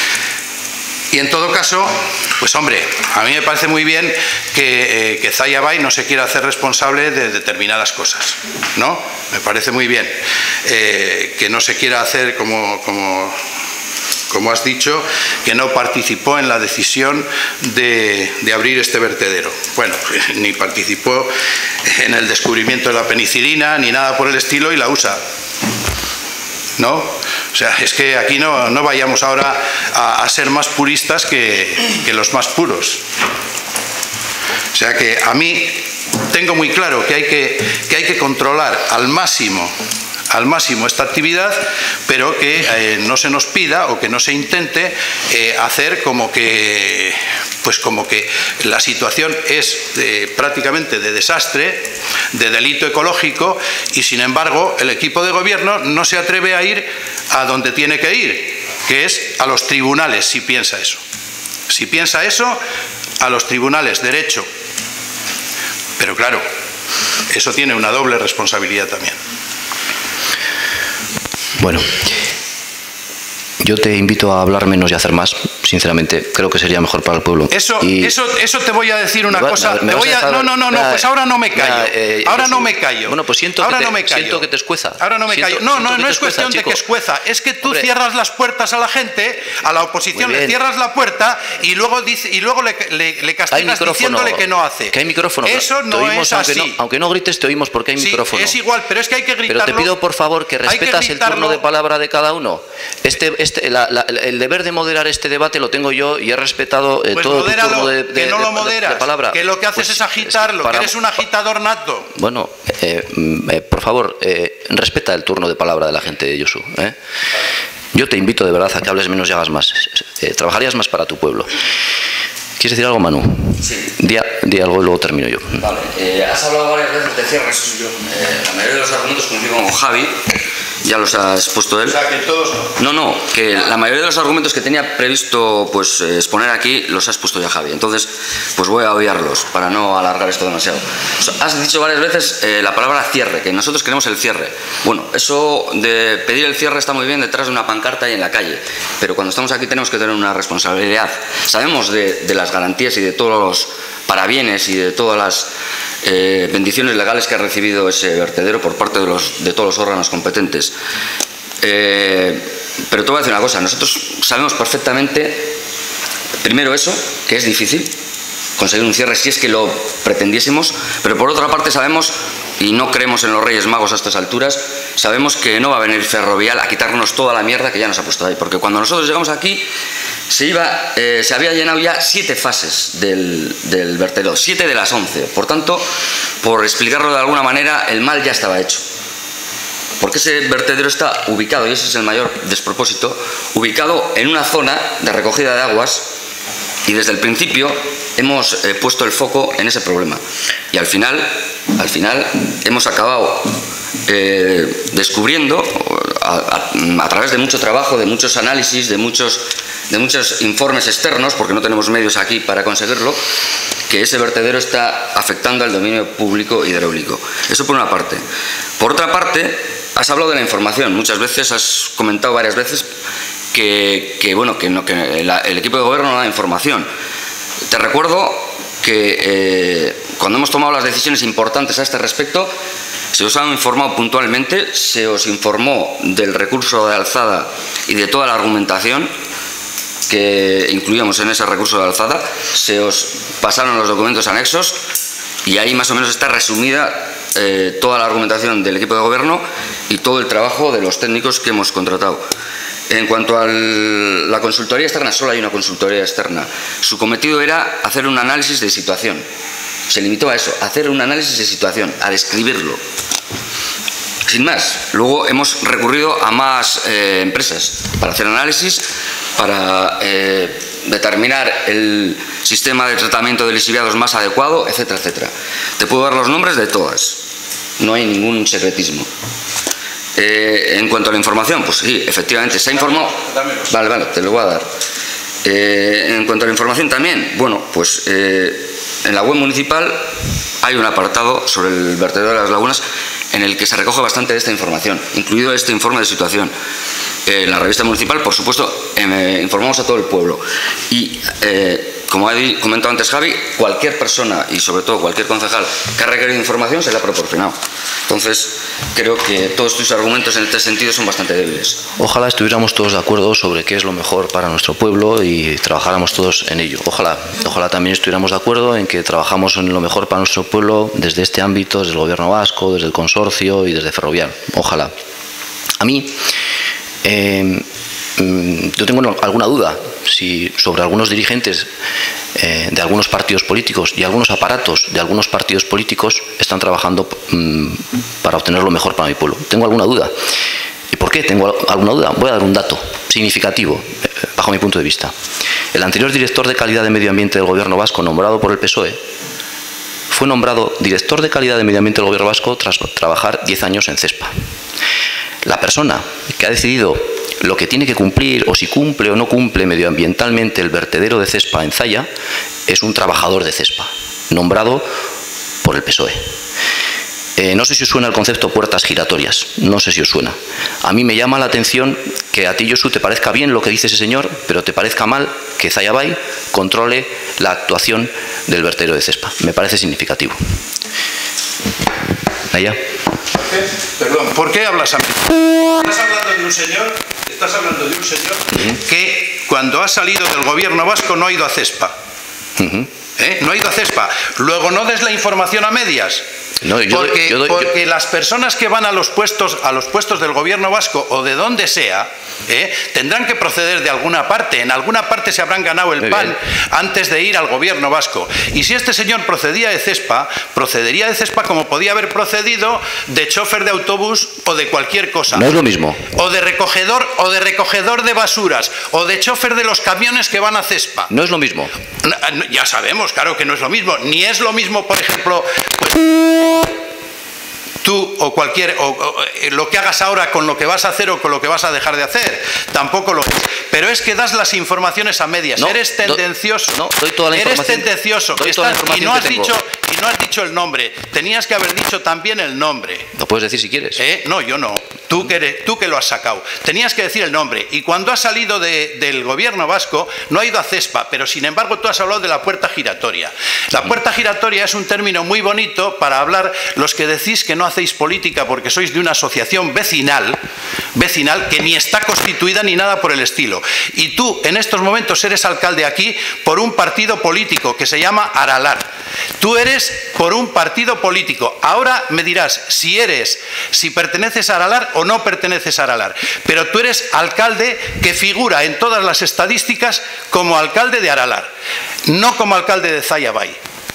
Y en todo caso, pues hombre, a mí me parece muy bien que, eh, que Zaya Bay no se quiera hacer responsable de determinadas cosas, ¿no? Me parece muy bien eh, que no se quiera hacer como, como, como has dicho, que no participó en la decisión de, de abrir este vertedero. Bueno, ni participó en el descubrimiento de la penicilina, ni nada por el estilo, y la usa, ¿no? O sea, es que aquí no, no vayamos ahora a, a ser más puristas que, que los más puros. O sea que a mí tengo muy claro que hay que, que, hay que controlar al máximo, al máximo esta actividad, pero que eh, no se nos pida o que no se intente eh, hacer como que pues como que la situación es de, prácticamente de desastre, de delito ecológico, y sin embargo el equipo de gobierno no se atreve a ir a donde tiene que ir, que es a los tribunales, si piensa eso. Si piensa eso, a los tribunales, derecho. Pero claro, eso tiene una doble responsabilidad también. Bueno, yo te invito a hablar menos y a hacer más, sinceramente. Creo que sería mejor para el pueblo. Eso, y... eso, eso te voy a decir una va, cosa. Me te voy a... a No, no, no, no, pues ahora no me callo. Nada, eh, ahora no soy... me callo. Bueno, pues siento, ahora que te, no me callo. siento que te escueza. Ahora no me siento, callo. No, no, no es escueza, cuestión chico. de que escueza. Es que tú Hombre. cierras las puertas a la gente, a la oposición le cierras la puerta y luego, dice, y luego le, le, le castigas diciéndole que no hace. Que hay micrófono. Eso no oímos, es aunque así. No, aunque no grites, te oímos porque hay sí, micrófono. Es igual, pero es que hay que gritarlo. Pero te pido, por favor, que respetas que el turno de palabra de cada uno. Este, este, la, la, el deber de moderar este debate lo tengo yo y he respetado eh, pues todo tu modéralo, turno de, de, que no lo de, moderas, de palabra. Que lo que haces pues, es agitarlo, es para, que eres un agitador nato. Bueno, eh, eh, por favor, eh, respeta el turno de palabra de la gente de Josu. ¿eh? Yo te invito de verdad a que hables menos y hagas más. Eh, trabajarías más para tu pueblo. ¿Quieres decir algo, Manu? Sí. Di, di algo y luego termino yo. Vale. Eh, has hablado varias veces de cierres. Eh, la mayoría de los argumentos, coincido con Javi, ya los has expuesto él. O sea, que todos no. No, no, que la mayoría de los argumentos que tenía previsto pues exponer aquí los has puesto ya Javi. Entonces, pues voy a obviarlos para no alargar esto demasiado. O sea, has dicho varias veces eh, la palabra cierre, que nosotros queremos el cierre. Bueno, eso de pedir el cierre está muy bien detrás de una pancarta y en la calle, pero cuando estamos aquí tenemos que tener una responsabilidad. Sabemos de, de las garantías y de todos los parabienes y de todas las eh, bendiciones legales que ha recibido ese vertedero por parte de, los, de todos los órganos competentes. Eh, pero te voy a decir una cosa, nosotros sabemos perfectamente, primero eso, que es difícil conseguir un cierre si es que lo pretendiésemos, pero por otra parte sabemos, y no creemos en los Reyes Magos a estas alturas, sabemos que no va a venir Ferrovial a quitarnos toda la mierda que ya nos ha puesto ahí, porque cuando nosotros llegamos aquí se, iba, eh, se había llenado ya siete fases del, del vertedero, siete de las once, por tanto, por explicarlo de alguna manera, el mal ya estaba hecho. Porque ese vertedero está ubicado, y ese es el mayor despropósito, ubicado en una zona de recogida de aguas, y desde el principio hemos eh, puesto el foco en ese problema. Y al final, al final hemos acabado eh, descubriendo, a, a, a través de mucho trabajo, de muchos análisis, de muchos, de muchos informes externos, porque no tenemos medios aquí para conseguirlo, que ese vertedero está afectando al dominio público hidráulico. Eso por una parte. Por otra parte, has hablado de la información. Muchas veces has comentado varias veces que, que, bueno, que, no, que la, el equipo de gobierno no da información. Te recuerdo que eh, cuando hemos tomado las decisiones importantes a este respecto, se os ha informado puntualmente, se os informó del recurso de alzada y de toda la argumentación que incluíamos en ese recurso de alzada, se os pasaron los documentos anexos y ahí más o menos está resumida eh, toda la argumentación del equipo de gobierno y todo el trabajo de los técnicos que hemos contratado. En cuanto a la consultoría externa, solo hay una consultoría externa. Su cometido era hacer un análisis de situación. Se limitó a eso, a hacer un análisis de situación, a describirlo. Sin más, luego hemos recurrido a más eh, empresas para hacer análisis, para eh, determinar el sistema de tratamiento de lixiviados más adecuado, etcétera, etcétera. Te puedo dar los nombres de todas, no hay ningún secretismo. Eh, en cuanto a la información, pues sí, efectivamente, se ha informado... Vale, vale, te lo voy a dar. Eh, en cuanto a la información también, bueno, pues eh, en la web municipal hay un apartado sobre el vertedero de las lagunas en el que se recoge bastante de esta información, incluido este informe de situación. Eh, en la revista municipal, por supuesto, eh, informamos a todo el pueblo. Y, eh, como ha comentado antes Javi, cualquier persona y sobre todo cualquier concejal que ha requerido información se le ha proporcionado. Entonces, creo que todos tus argumentos en este sentido son bastante débiles. Ojalá estuviéramos todos de acuerdo sobre qué es lo mejor para nuestro pueblo y trabajáramos todos en ello. Ojalá, ojalá también estuviéramos de acuerdo en que trabajamos en lo mejor para nuestro pueblo desde este ámbito, desde el gobierno vasco, desde el consorcio y desde Ferrovial. Ojalá. A mí, eh, yo tengo alguna duda si sobre algunos dirigentes eh, de algunos partidos políticos y algunos aparatos de algunos partidos políticos están trabajando mmm, para obtener lo mejor para mi pueblo. Tengo alguna duda. ¿Y por qué tengo alguna duda? Voy a dar un dato significativo. Bajo bajo mi punto de vista. El anterior director de calidad de medio ambiente del Gobierno vasco, nombrado por el P S O E, fue nombrado director de calidad de medio ambiente del Gobierno vasco tras trabajar diez años en CESPA. La persona que ha decidido lo que tiene que cumplir o si cumple o no cumple medioambientalmente el vertedero de CESPA en Zalla es un trabajador de CESPA, nombrado por el P S O E. Eh, no sé si os suena el concepto puertas giratorias, no sé si os suena. A mí me llama la atención que a ti, Josu, te parezca bien lo que dice ese señor, pero te parezca mal que Zalla Bay controle la actuación del vertedero de CESPA. Me parece significativo. Allá. Perdón, ¿por qué hablas a mí? Estás hablando de un señor, estás hablando de un señor uh-huh. que cuando ha salido del Gobierno vasco no ha ido a CESPA. Uh-huh. ¿Eh? No ha ido a CESPA. Luego no des la información a medias. No, yo porque doy, yo doy, porque yo... las personas que van a los puestos a los puestos del Gobierno vasco o de donde sea ¿eh? tendrán que proceder de alguna parte. En alguna parte se habrán ganado el Muy pan bien. antes de ir al Gobierno vasco. Y si este señor procedía de CESPA, procedería de CESPA como podía haber procedido de chofer de autobús o de cualquier cosa. No es lo mismo. O de recogedor o de recogedor de basuras o de chofer de los camiones que van a CESPA. No es lo mismo. Ya sabemos, claro que no es lo mismo. Ni es lo mismo, por ejemplo, pues, tú o cualquier o, o, lo que hagas ahora con lo que vas a hacer o con lo que vas a dejar de hacer, tampoco lo es. Pero es que das las informaciones a medias. No, eres tendencioso. Do, no, doy toda la eres información. tendencioso. Doy toda la información y no has que dicho y no has dicho el nombre. Tenías que haber dicho también el nombre. Lo puedes decir si quieres. ¿Eh? No, yo no. Tú que, eres, tú que lo has sacado. Tenías que decir el nombre. Y cuando has salido de, del Gobierno vasco, no ha ido a CESPA, pero sin embargo tú has hablado de la puerta giratoria. La puerta giratoria es un término muy bonito para hablar los que decís que no hacéis política porque sois de una asociación vecinal, vecinal que ni está constituida ni nada por el estilo. Y tú en estos momentos eres alcalde aquí por un partido político que se llama Aralar. Tú eres por un partido político. Ahora me dirás si eres, si perteneces a Aralar o no perteneces a Aralar. Pero tú eres alcalde que figura en todas las estadísticas como alcalde de Aralar, no como alcalde de Zalla Bay.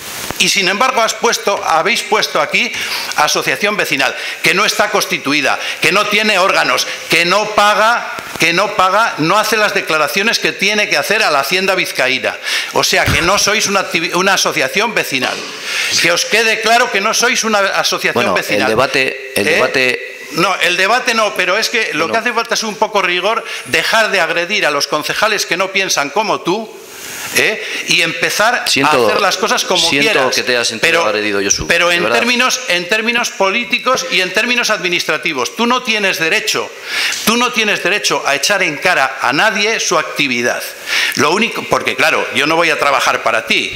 Y sin embargo has puesto, habéis puesto aquí asociación vecinal, que no está constituida, que no tiene órganos, que no paga, que no paga, no hace las declaraciones que tiene que hacer a la Hacienda vizcaína. O sea, que no sois una, una asociación vecinal. Que os quede claro que no sois una asociación bueno, vecinal. El debate, el ¿Eh? debate... No, el debate no, pero es que lo no. que hace falta es un poco rigor, dejar de agredir a los concejales que no piensan como tú. ¿Eh? Y empezar siento, a hacer las cosas como siento quieras. Que te has sentido pero, agredido, Josu, pero en términos, en términos políticos y en términos administrativos, tú no tienes derecho, tú no tienes derecho a echar en cara a nadie su actividad. Lo único, porque claro, yo no voy a trabajar para ti.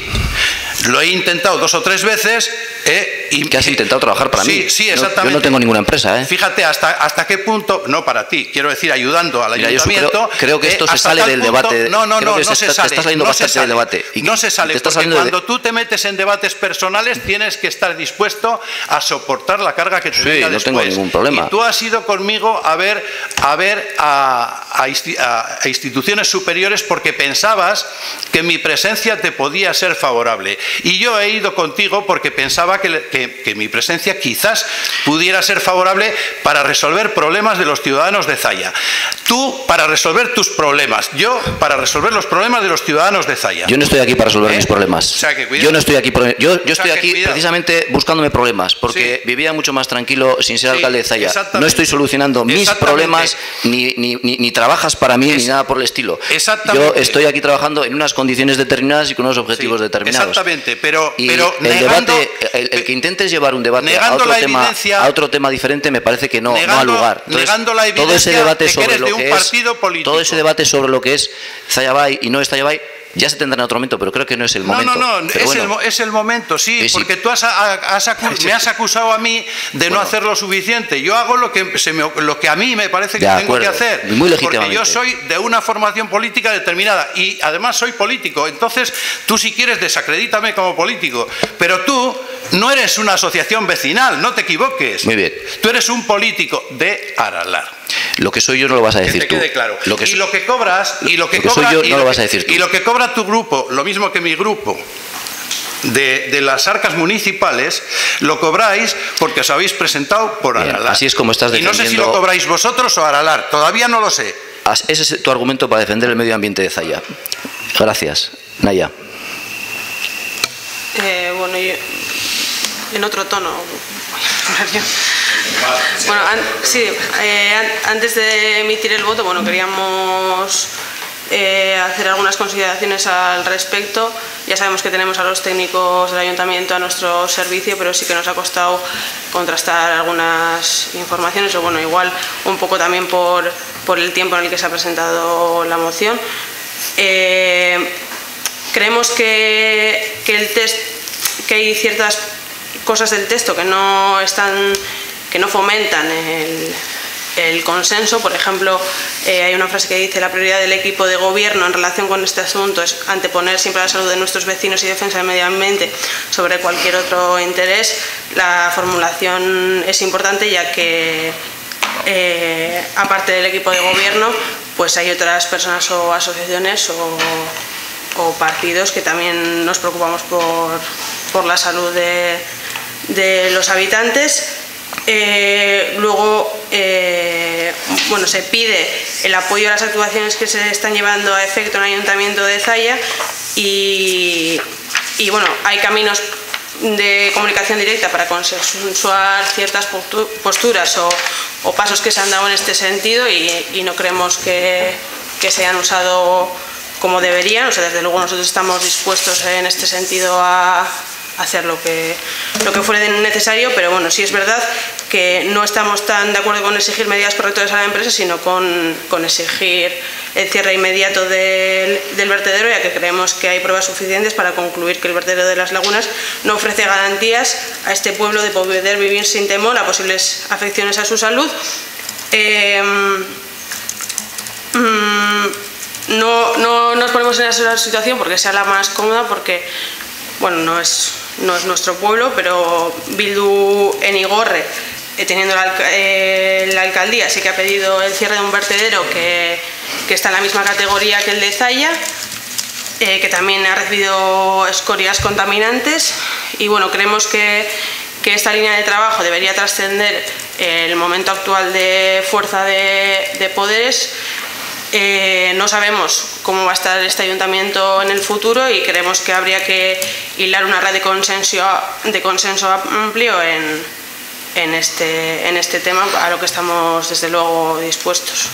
Lo he intentado dos o tres veces. ¿eh? Y, ¿Qué has intentado trabajar para sí, mí? Sí, exactamente. No, yo no tengo ninguna empresa. ¿eh? Fíjate hasta, hasta qué punto, no para ti, quiero decir ayudando al Mira, ayuntamiento. Creo, creo que esto eh, se sale del punto, debate. No, no, no, no se, se sale. Te está saliendo no bastante se sale. del debate. Y no se sale, porque porque cuando de... tú te metes en debates personales tienes que estar dispuesto a soportar la carga que te sí, venga no después. tengo ningún problema. Y tú has ido conmigo a ver a, ver a, a, a instituciones superiores porque pensabas que mi presencia te podía ser favorable. Y yo he ido contigo porque pensaba que, que, que mi presencia quizás pudiera ser favorable para resolver problemas de los ciudadanos de Zalla. Tú para resolver tus problemas, yo para resolver los problemas de los ciudadanos de Zalla. Yo no estoy aquí para resolver ¿Eh? mis problemas. O sea, que yo no estoy aquí, yo, yo estoy o sea, aquí cuidado. precisamente buscándome problemas, porque sí. vivía mucho más tranquilo sin ser sí, alcalde de Zalla. No estoy solucionando mis problemas, ni, ni, ni, ni trabajas para mí, es, ni nada por el estilo. Yo estoy aquí trabajando en unas condiciones determinadas y con unos objetivos sí, determinados. Exactamente, pero, y pero el negando, debate, el, el que intentes llevar un debate a otro, tema, a otro tema diferente me parece que no, negando, no ha lugar. Entonces, negando la evidencia todo ese debate de que sobre eres lo de un que partido es, político. todo ese debate sobre lo que es Zalla Bay y no es Zalla Bay ya se tendrá en otro momento, pero creo que no es el momento. No, no, no, es, bueno, el, es el momento, sí, sí, sí. porque tú has, has acu me has acusado a mí de bueno. no hacer lo suficiente. Yo hago lo que, se me, lo que a mí me parece que de tengo acuerdo, que hacer, muy legítimamente. porque yo soy de una formación política determinada y además soy político. Entonces, tú si quieres desacredítame como político, pero tú no eres una asociación vecinal, no te equivoques. Muy bien. Tú eres un político de Aralar. Lo que soy yo no lo vas a decir que te tú. quede claro. Lo que y lo que cobras y lo que, lo que cobra, soy yo y no lo, lo que, vas a decir tú. Y lo que cobra tu grupo, lo mismo que mi grupo, de, de las arcas municipales, lo cobráis porque os habéis presentado por Bien, Aralar. así es como estás defendiendo. Y no sé si lo cobráis vosotros o Aralar, todavía no lo sé. ese es tu argumento para defender el medio ambiente de Zalla. Gracias. Naya. Eh, bueno, yo, en otro tono. Bueno, an, sí, eh, an, antes de emitir el voto, bueno, queríamos eh, hacer algunas consideraciones al respecto. Ya sabemos que tenemos a los técnicos del ayuntamiento a nuestro servicio, pero sí que nos ha costado contrastar algunas informaciones, o bueno, igual un poco también por, por el tiempo en el que se ha presentado la moción. Eh, creemos que, que el test, que hay ciertas cosas del texto que no están, que no fomentan el, el consenso. Por ejemplo, eh, hay una frase que dice: la prioridad del equipo de gobierno en relación con este asunto es anteponer siempre la salud de nuestros vecinos y defensa del medio ambiente sobre cualquier otro interés. La formulación es importante, ya que eh, aparte del equipo de gobierno, pues hay otras personas o asociaciones o, o partidos que también nos preocupamos por, por la salud de, de los habitantes. Eh, luego, eh, bueno, se pide el apoyo a las actuaciones que se están llevando a efecto en el Ayuntamiento de Zalla y, y bueno, hay caminos de comunicación directa para consensuar ciertas posturas o, o pasos que se han dado en este sentido y, y no creemos que, que se hayan usado como deberían. O sea, desde luego nosotros estamos dispuestos en este sentido a hacer lo que, lo que fuere necesario, pero bueno, sí es verdad que no estamos tan de acuerdo con exigir medidas correctoras a la empresa, sino con, con exigir el cierre inmediato del, del vertedero, ya que creemos que hay pruebas suficientes para concluir que el vertedero de Las Lagunas no ofrece garantías a este pueblo de poder vivir sin temor a posibles afecciones a su salud. Eh, mm, no, no nos ponemos en esa situación porque sea la más cómoda, porque bueno, no es, no es nuestro pueblo, pero Bildu en Igorre, eh, teniendo la, eh, la alcaldía, sí que ha pedido el cierre de un vertedero que, que está en la misma categoría que el de Zalla, eh, que también ha recibido escorias contaminantes. Y bueno, creemos que, que esta línea de trabajo debería trascender el momento actual de fuerza de, de poderes. Eh, no sabemos cómo va a estar este ayuntamiento en el futuro y creemos que habría que hilar una red de consenso, de consenso amplio en, en, este, en este tema, a lo que estamos desde luego dispuestos.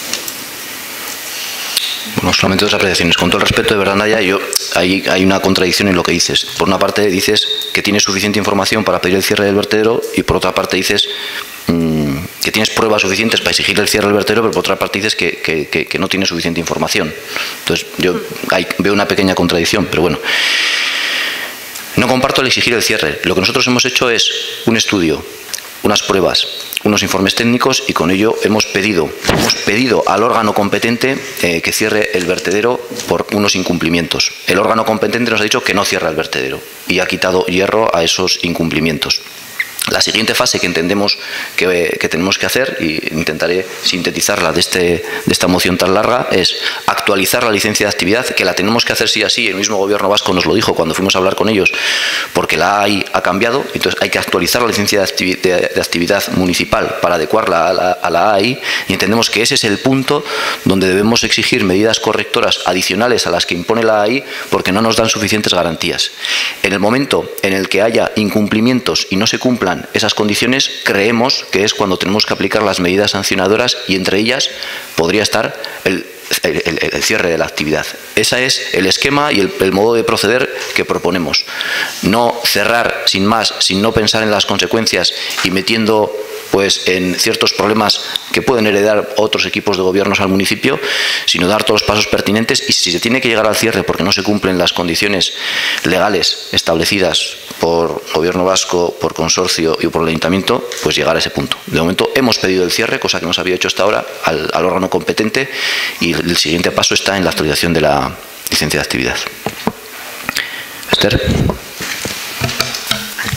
Bueno, solamente dos apreciaciones. Con todo el respeto, de verdad, Naya, yo, hay, hay una contradicción en lo que dices. Por una parte dices que tienes suficiente información para pedir el cierre del vertedero y por otra parte dices mmm, que tienes pruebas suficientes para exigir el cierre del vertedero, pero por otra parte dices que, que, que, que no tienes suficiente información. Entonces yo hay, veo una pequeña contradicción, pero bueno. No comparto el exigir el cierre. Lo que nosotros hemos hecho es un estudio, unas pruebas, unos informes técnicos y con ello hemos pedido, hemos pedido al órgano competente eh, que cierre el vertedero por unos incumplimientos. El órgano competente nos ha dicho que no cierra el vertedero y ha quitado hierro a esos incumplimientos. La siguiente fase que entendemos que, que tenemos que hacer, y intentaré sintetizarla de, este, de esta moción tan larga, es actualizar la licencia de actividad, que la tenemos que hacer sí así. El mismo gobierno vasco nos lo dijo cuando fuimos a hablar con ellos, porque la A I ha cambiado, entonces hay que actualizar la licencia de, activi de, de actividad municipal para adecuarla a la, a la A I, y entendemos que ese es el punto donde debemos exigir medidas correctoras adicionales a las que impone la A I, porque no nos dan suficientes garantías. En el momento en el que haya incumplimientos y no se cumplan esas condiciones, creemos que es cuando tenemos que aplicar las medidas sancionadoras y entre ellas podría estar el, el, el, el cierre de la actividad. Ese es el esquema y el, el modo de proceder que proponemos. No cerrar sin más, sin no pensar en las consecuencias y metiendo pues en ciertos problemas que pueden heredar otros equipos de gobiernos al municipio, sino dar todos los pasos pertinentes y si se tiene que llegar al cierre porque no se cumplen las condiciones legales establecidas por gobierno vasco, por consorcio y por el ayuntamiento, pues llegar a ese punto. De momento hemos pedido el cierre, cosa que no se había hecho hasta ahora, al, al órgano competente, y el siguiente paso está en la actualización de la licencia de actividad. Esther.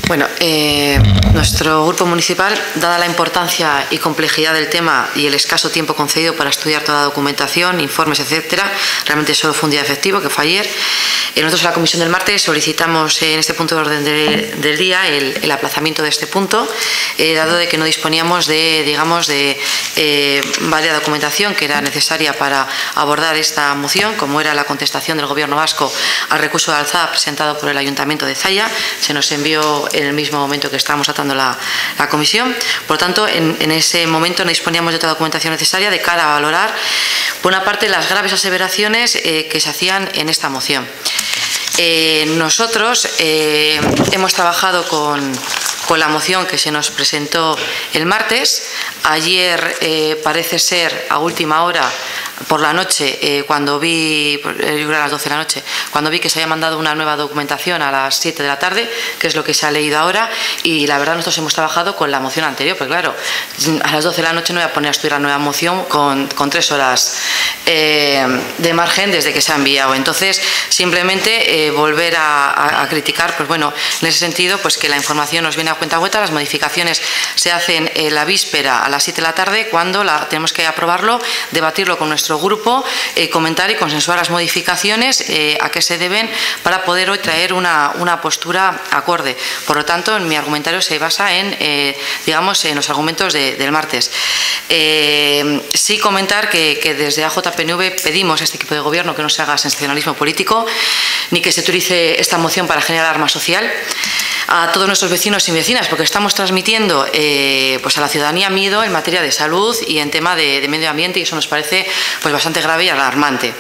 Bueno, eh, nuestro grupo municipal, dada la importancia y complejidad del tema y el escaso tiempo concedido para estudiar toda la documentación, informes, etcétera, realmente solo fue un día efectivo, que fue ayer. Eh, nosotros en la comisión del martes solicitamos eh, en este punto de orden de, del día el, el aplazamiento de este punto, eh, dado de que no disponíamos de, digamos, de eh, varias documentación que era necesaria para abordar esta moción, como era la contestación del Gobierno vasco al recurso de alzada presentado por el Ayuntamiento de Zalla. Se nos envió en el mismo momento que estábamos tratando la, la comisión. Por lo tanto, en, en ese momento no disponíamos de otra documentación necesaria de cara a valorar, por una parte, las graves aseveraciones eh, que se hacían en esta moción. Eh, nosotros eh, hemos trabajado con, con la moción que se nos presentó el martes. Ayer eh, parece ser a última hora, por la noche, eh, cuando vi, yo creo a las doce de la noche, cuando vi que se había mandado una nueva documentación a las siete de la tarde, que es lo que se ha leído ahora, y la verdad nosotros hemos trabajado con la moción anterior, pues claro, a las doce de la noche no voy a poner a estudiar la nueva moción con, con tres horas eh, de margen desde que se ha enviado. Entonces, simplemente eh, volver a, a, a criticar, pues bueno, en ese sentido, pues que la información nos viene a cuentagotas, las modificaciones se hacen eh, la víspera a las siete de la tarde, cuando la, tenemos que aprobarlo, debatirlo con nuestro grupo, eh, comentar y consensuar las modificaciones eh, a qué se deben para poder hoy traer una, una postura acorde. Por lo tanto, en mi argumentario se basa en, eh, digamos, en los argumentos de, del martes. Eh, sí comentar que, que desde A J P N V pedimos a este equipo de gobierno que no se haga sensacionalismo político, ni que se utilice esta moción para generar arma social a todos nuestros vecinos y vecinas, porque estamos transmitiendo eh, pues a la ciudadanía miedo en materia de salud y en tema de, de medio ambiente, y eso nos parece pues bastante grave y alarmante.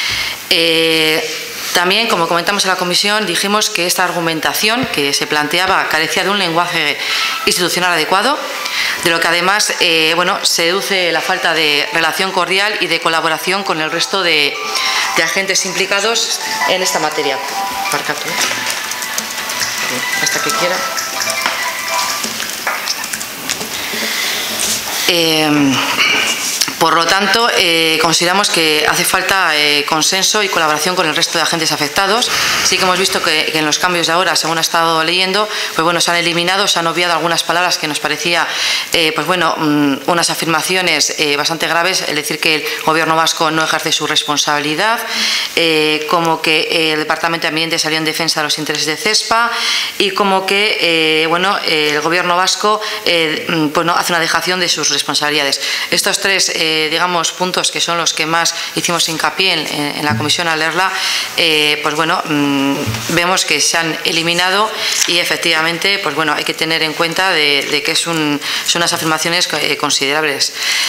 Eh, También, como comentamos en la comisión, dijimos que esta argumentación que se planteaba carecía de un lenguaje institucional adecuado, de lo que además eh, bueno, se deduce la falta de relación cordial y de colaboración con el resto de, de agentes implicados en esta materia. Hasta que quiera. Eh, Por lo tanto, eh, consideramos que hace falta eh, consenso y colaboración con el resto de agentes afectados. Sí que hemos visto que, que en los cambios de ahora, según ha estado leyendo, pues bueno, se han eliminado, se han obviado algunas palabras que nos parecía, eh, pues bueno, mmm, unas afirmaciones eh, bastante graves, es decir, que el Gobierno vasco no ejerce su responsabilidad, eh, como que eh, el Departamento de Ambiente salió en defensa de los intereses de CESPA, y como que, eh, bueno, eh, el Gobierno vasco eh, pues no, hace una dejación de sus responsabilidades. Estos tres eh, Eh, digamos, puntos que son los que más hicimos hincapié en, en, en la comisión al leerla, eh, pues bueno, mmm, vemos que se han eliminado, y efectivamente, pues bueno, hay que tener en cuenta de, de que es un, son unas afirmaciones eh, considerables.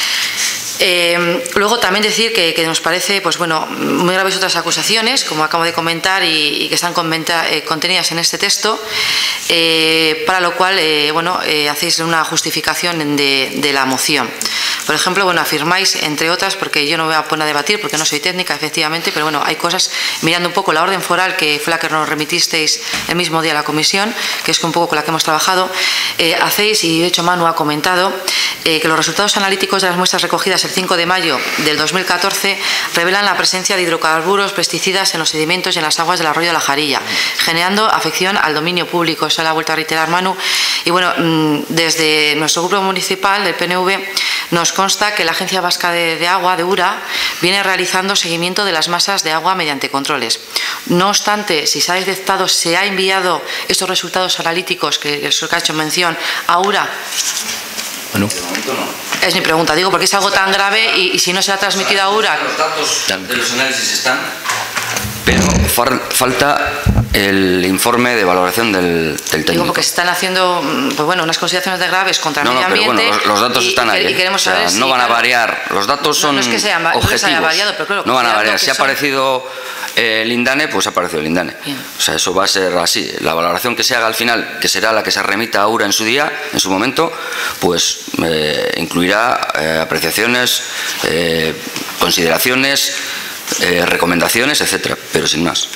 Eh, luego también decir que, que nos parece, pues bueno, muy graves otras acusaciones, como acabo de comentar, y, y que están comenta, eh, contenidas en este texto, eh, para lo cual, eh, bueno, eh, hacéis una justificación de, de la moción. Por ejemplo, bueno, afirmáis, entre otras, porque yo no voy a poner a debatir porque no soy técnica, efectivamente, pero bueno, hay cosas, mirando un poco la orden foral, que fue la que nos remitisteis el mismo día a la comisión, que es un poco con la que hemos trabajado, eh, hacéis, y de hecho Manu ha comentado, eh, que los resultados analíticos de las muestras recogidas el cinco de mayo del dos mil catorce revelan la presencia de hidrocarburos, pesticidas en los sedimentos y en las aguas del arroyo de la Jarilla, generando afección al dominio público. Eso lo ha vuelto a reiterar Manu. Y bueno, desde nuestro grupo municipal del P N V nos consta que la Agencia Vasca de, de Agua, de URA, viene realizando seguimiento de las masas de agua mediante controles. No obstante, si se ha detectado, se ha enviado estos resultados analíticos, que es lo que ha hecho mención, a URA. Bueno. Es mi pregunta, digo, porque es algo tan grave, y, y si no se ha transmitido a URA. Los datos de los análisis están, pero falta el informe de valoración del, del técnico. Digo, porque se están haciendo, pues bueno, unas consideraciones de graves contra el no, medio no, pero ambiente. Bueno, los, los datos y, están y, ahí. Y queremos o sea, saber no si, van a claro, variar. Los datos son no, no es que sean, objetivos. No, es que se haya variado, pero claro, no van a variar. Si ha son... aparecido eh, el INDANE, pues ha aparecido el INDANE. Bien. O sea, eso va a ser así. La valoración que se haga al final, que será la que se remita a URA en su día, en su momento, pues eh, incluirá eh, apreciaciones, eh, consideraciones, eh, recomendaciones, etcétera, pero sin más.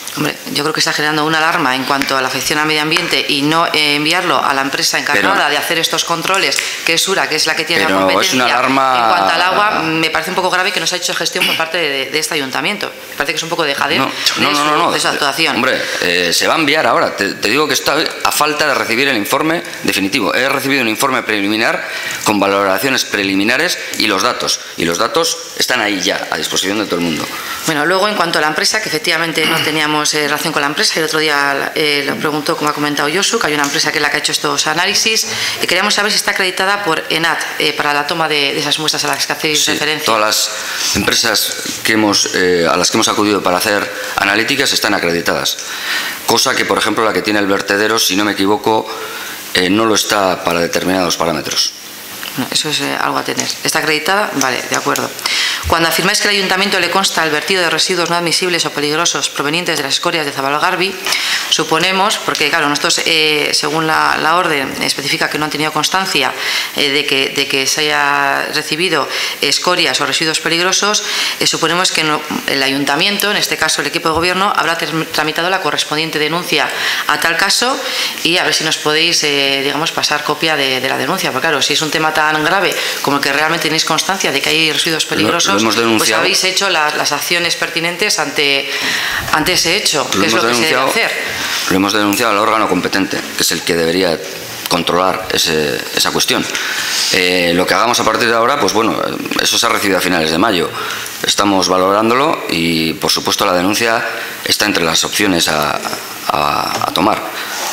Hombre, yo creo que está generando una alarma en cuanto a la afección al medio ambiente y no eh, enviarlo a la empresa encargada pero, de hacer estos controles, que es Ura, que es la que tiene la competencia. Es una alarma... En cuanto al agua, me parece un poco grave que no se ha hecho gestión por parte de, de este ayuntamiento. Me parece que es un poco de jadez no, de, no, no, su, no, no. de su actuación. Hombre, eh, se va a enviar ahora. Te, te digo que está a falta de recibir el informe definitivo. He recibido un informe preliminar con valoraciones preliminares y los datos. Y los datos están ahí ya, a disposición de todo el mundo. Bueno, luego en cuanto a la empresa, que efectivamente no teníamos eh, relación con la empresa, y el otro día eh, lo preguntó, como ha comentado Josu, que hay una empresa que es la que ha hecho estos análisis, y queríamos saber si está acreditada por ENAT eh, para la toma de, de esas muestras a las que hacéis sí, referencia. Todas las empresas que hemos, eh, a las que hemos acudido para hacer analíticas están acreditadas, cosa que, por ejemplo, la que tiene el vertedero, si no me equivoco, eh, no lo está para determinados parámetros. No, eso es eh, algo a tener. ¿Está acreditada? Vale, de acuerdo. Cuando afirmáis que al ayuntamiento le consta el vertido de residuos no admisibles o peligrosos provenientes de las escorias de Zabalgarbi, suponemos, porque claro, nosotros eh, según la, la orden especifica que no han tenido constancia eh, de, que, de que se haya recibido escorias o residuos peligrosos, eh, suponemos que no, el ayuntamiento, en este caso el equipo de gobierno, habrá tramitado la correspondiente denuncia a tal caso y a ver si nos podéis, eh, digamos, pasar copia de, de la denuncia, porque claro, si es un tema tan grave como el que realmente tenéis constancia de que hay residuos peligrosos, lo, lo pues habéis hecho las, las acciones pertinentes ante, ante ese hecho, que es lo que se debe hacer. Lo hemos denunciado al órgano competente, que es el que debería controlar ese, esa cuestión. Eh, lo que hagamos a partir de ahora, pues bueno, eso se ha recibido a finales de mayo. Estamos valorándolo y, por supuesto, la denuncia está entre las opciones a, a, a tomar.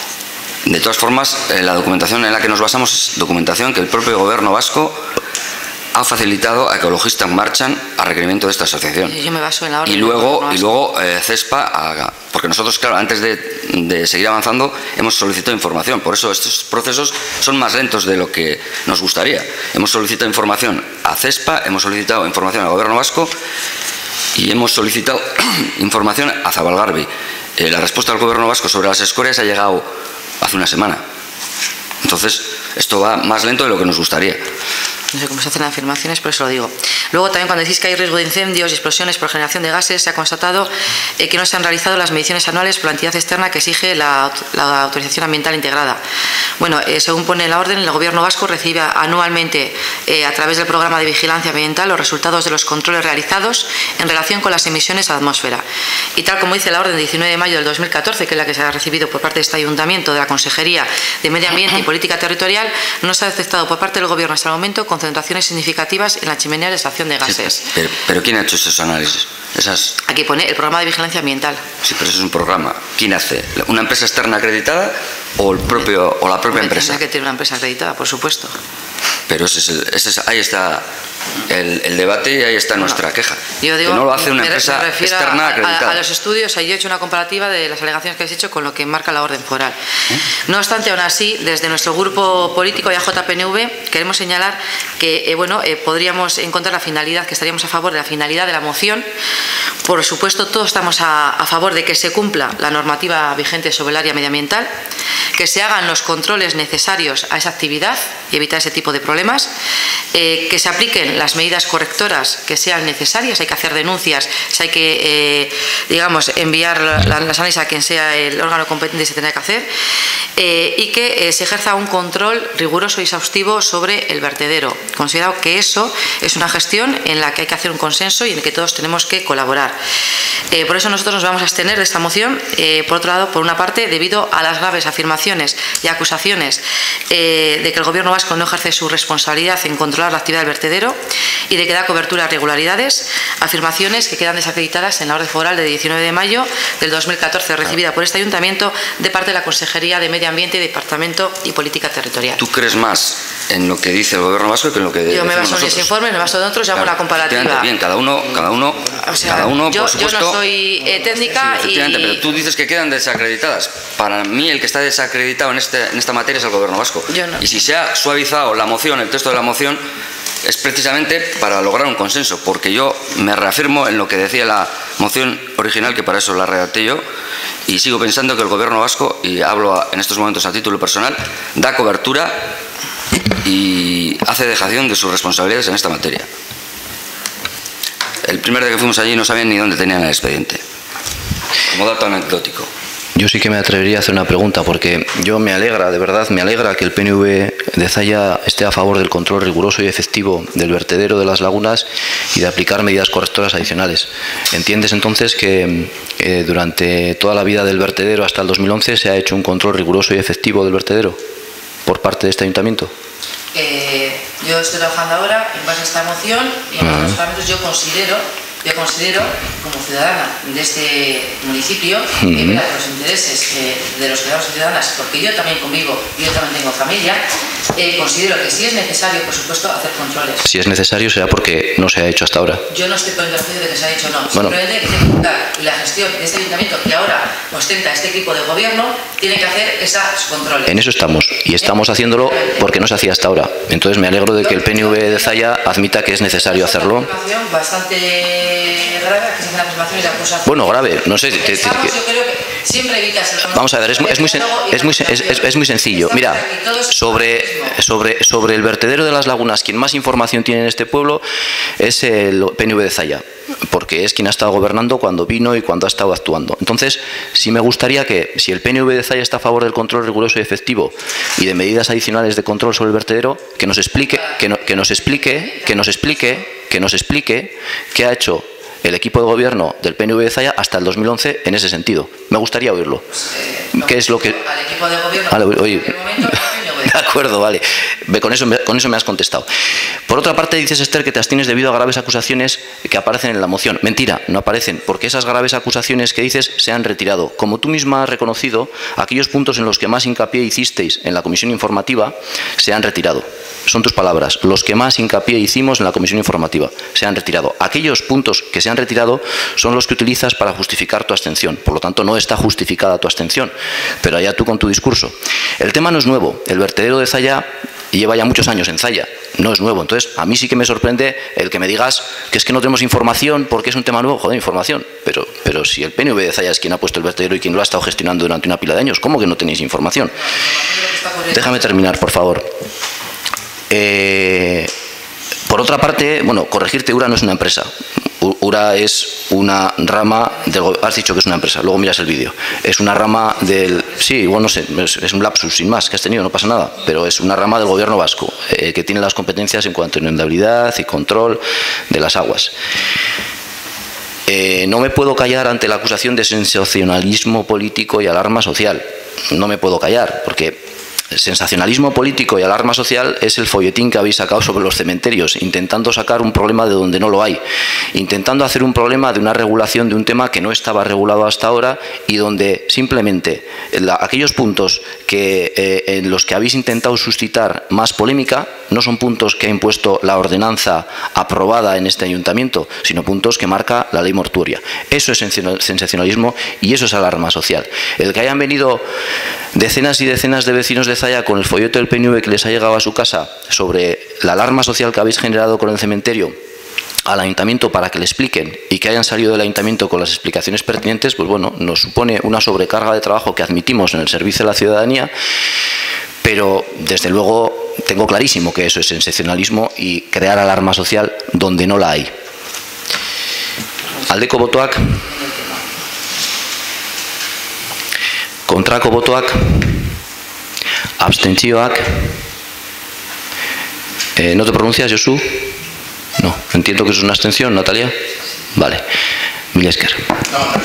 De todas formas, eh, la documentación en la que nos basamos es documentación que el propio Gobierno vasco ha facilitado a Ecologistas Marchan a requerimiento de esta asociación. Yo me baso en la orden. Y luego, y luego eh, CESPA, a, porque nosotros, claro, antes de, de seguir avanzando, hemos solicitado información. Por eso estos procesos son más lentos de lo que nos gustaría. Hemos solicitado información a CESPA, hemos solicitado información al Gobierno vasco y hemos solicitado información a Zabalgarbi. Eh, la respuesta del Gobierno vasco sobre las escorias ha llegado hace una semana. Entonces, esto va más lento de lo que nos gustaría. No sé cómo se hacen las afirmaciones, por eso lo digo. Luego también cuando decís que hay riesgo de incendios y explosiones por generación de gases, se ha constatado eh, que no se han realizado las mediciones anuales por la entidad externa que exige la, la autorización ambiental integrada. Bueno, eh, según pone la orden, el Gobierno vasco recibe anualmente eh, a través del programa de vigilancia ambiental los resultados de los controles realizados en relación con las emisiones a la atmósfera. Y tal como dice la orden de diecinueve de mayo del dos mil catorce, que es la que se ha recibido por parte de este ayuntamiento de la Consejería de Medio Ambiente y Política Territorial, no se ha detectado por parte del Gobierno hasta el momento concentraciones significativas en la chimenea de extracción de gases. Sí, pero, pero ¿quién ha hecho esos análisis? Esas... Aquí pone el programa de vigilancia ambiental. Sí, pero eso es un programa. ¿Quién hace? ¿Una empresa externa acreditada o el propio o la propia empresa? Tendrá que tener una empresa acreditada, por supuesto. Pero ese es el, ese es, ahí está el, el debate y ahí está bueno, nuestra queja. Yo digo, que no lo hace una me, empresa me externa a, acreditada. A, a los estudios, yo he hecho una comparativa de las alegaciones que habéis hecho con lo que marca la orden foral. ¿Eh? No obstante, aún así, desde nuestro grupo político y A J P N V queremos señalar que eh, bueno, eh, podríamos encontrar la finalidad, que estaríamos a favor de la finalidad de la moción. Por supuesto, todos estamos a, a favor de que se cumpla la normativa vigente sobre el área medioambiental, que se hagan los controles necesarios a esa actividad y evitar ese tipo de problemas, eh, que se apliquen las medidas correctoras que sean necesarias, hay que hacer denuncias, si hay que, eh, digamos, enviar la, las análisis a quien sea el órgano competente se tendrá que hacer, eh, y que eh, se ejerza un control riguroso y exhaustivo sobre el vertedero. Considero que eso es una gestión en la que hay que hacer un consenso y en la que todos tenemos que colaborar. Eh, por eso nosotros nos vamos a abstener de esta moción, eh, por otro lado, por una parte, debido a las graves afirmaciones y acusaciones eh, de que el Gobierno vasco no ejerce su responsabilidad en controlar la actividad del vertedero y de que da cobertura a irregularidades, afirmaciones que quedan desacreditadas en la orden foral de diecinueve de mayo del dos mil catorce recibida por este ayuntamiento de parte de la Consejería de Medio Ambiente y Departamento y Política Territorial. ¿Tú crees más en lo que dice el Gobierno vasco que en lo que yo me baso nosotros? en ese informe, me baso en otros y hago claro, una comparativa. Bien, cada uno, cada uno, o sea, cada uno yo, por supuesto. Yo no soy eh, técnica sí, y... pero tú dices que quedan desacreditadas. Para mí el que está desacreditado en, este, en esta materia es el Gobierno vasco. No. Y si se ha suavizado la moción, el texto de la moción, es precisamente para lograr un consenso, porque yo me reafirmo en lo que decía la moción original, que para eso la redacté yo, y sigo pensando que el Gobierno vasco, y hablo en estos momentos a título personal, da cobertura y hace dejación de sus responsabilidades en esta materia. El primer día que fuimos allí no sabían ni dónde tenían el expediente. como dato anecdótico. Yo sí que me atrevería a hacer una pregunta, porque yo me alegra, de verdad, me alegra que el P N V de Zalla esté a favor del control riguroso y efectivo del vertedero de las lagunas y de aplicar medidas correctoras adicionales. ¿Entiendes entonces que eh, durante toda la vida del vertedero hasta el dos mil once se ha hecho un control riguroso y efectivo del vertedero por parte de este ayuntamiento? Eh, yo estoy trabajando ahora en base a esta moción y en Ah. los parámetros yo considero Yo considero, como ciudadana de este municipio, que Ujú. vela por los intereses eh, de los ciudadanos y ciudadanas, porque yo también convivo, yo también tengo familia, eh, considero que si es necesario, por supuesto, hacer controles. Si es necesario será porque no se ha hecho hasta ahora. Yo no estoy poniendo el juicio de que se ha hecho o no, Bueno. simplemente que tiene que dar la gestión de este ayuntamiento que ahora ostenta este equipo de gobierno, tiene que hacer esos controles. En eso estamos, y estamos haciéndolo porque no se hacía hasta ahora. Entonces me alegro de que el P N V de Zalla admita que es necesario hacerlo. Es una afirmación bastante grave, que es una afirmación y la acusación. Bueno, grave, no sé. te- te- Estamos, que- yo creo que siempre evitas el Vamos a ver, es, muy- es muy, sen- es, muy, sen- es, es- es muy sencillo. Mira, sobre, sobre, sobre el vertedero de las lagunas, quien más información tiene en este pueblo es el P N V de Zalla, porque es quien ha estado gobernando cuando vino y cuando ha estado actuando. Entonces, sí me gustaría que, si el P N V de Zalla está a favor del control riguroso y efectivo y de medidas adicionales de control sobre el vertedero, que nos explique, que, no- que nos explique, que nos explique, que nos explique qué ha hecho el equipo de gobierno del P N V de Zalla hasta el dos mil once en ese sentido. Me gustaría oírlo. ¿Qué es lo que...? Al equipo de gobierno, Vale, oye. en este momento, no De acuerdo, vale. Ve, Con eso, me- con eso me has contestado. Por otra parte, dices, Esther, que te abstienes debido a graves acusaciones que aparecen en la moción. Mentira, no aparecen, porque esas graves acusaciones que dices se han retirado. Como tú misma has reconocido, aquellos puntos en los que más hincapié hicisteis en la comisión informativa se han retirado. Son tus palabras. Los que más hincapié hicimos en la comisión informativa se han retirado. Aquellos puntos que se han retirado son los que utilizas para justificar tu abstención. Por lo tanto, no está justificada tu abstención. Pero allá tú con tu discurso. El tema no es nuevo. El vertedero de Zalla lleva ya muchos años en Zalla. No es nuevo. Entonces, a mí sí que me sorprende el que me digas que es que no tenemos información porque es un tema nuevo. Joder, información. Pero, pero si el P N V de Zalla es quien ha puesto el vertedero y quien lo ha estado gestionando durante una pila de años, ¿cómo que no tenéis información? Déjame terminar, por favor. Eh, por otra parte, bueno, corregirte, Ura no es una empresa. U- Ura es una rama del go- has dicho que es una empresa, luego miras el vídeo. Es una rama del... Sí, igual no sé, es, es un lapsus sin más que has tenido, no pasa nada. Pero es una rama del gobierno vasco, eh, que tiene las competencias en cuanto a inundabilidad y control de las aguas. Eh, no me puedo callar ante la acusación de sensacionalismo político y alarma social. No me puedo callar, porque sensacionalismo político y alarma social es el folletín que habéis sacado sobre los cementerios, intentando sacar un problema de donde no lo hay, intentando hacer un problema de una regulación de un tema que no estaba regulado hasta ahora y donde simplemente la, aquellos puntos que, eh, en los que habéis intentado suscitar más polémica no son puntos que ha impuesto la ordenanza aprobada en este ayuntamiento, sino puntos que marca la ley mortuoria. Eso es sensacionalismo y eso es alarma social. El que hayan venido decenas y decenas de vecinos de Zalla con el folleto del P N V que les ha llegado a su casa sobre la alarma social que habéis generado con el cementerio al ayuntamiento para que le expliquen y que hayan salido del ayuntamiento con las explicaciones pertinentes, pues bueno, nos supone una sobrecarga de trabajo que admitimos en el servicio de la ciudadanía, pero desde luego tengo clarísimo que eso es sensacionalismo y crear alarma social donde no la hay. Aldeko botoak, kontrako botoak, abstentzioak. Eh, ¿No te pronuncias, Josu? No, entiendo que eso es una abstención, Natalia. Vale, mil esker. No, no,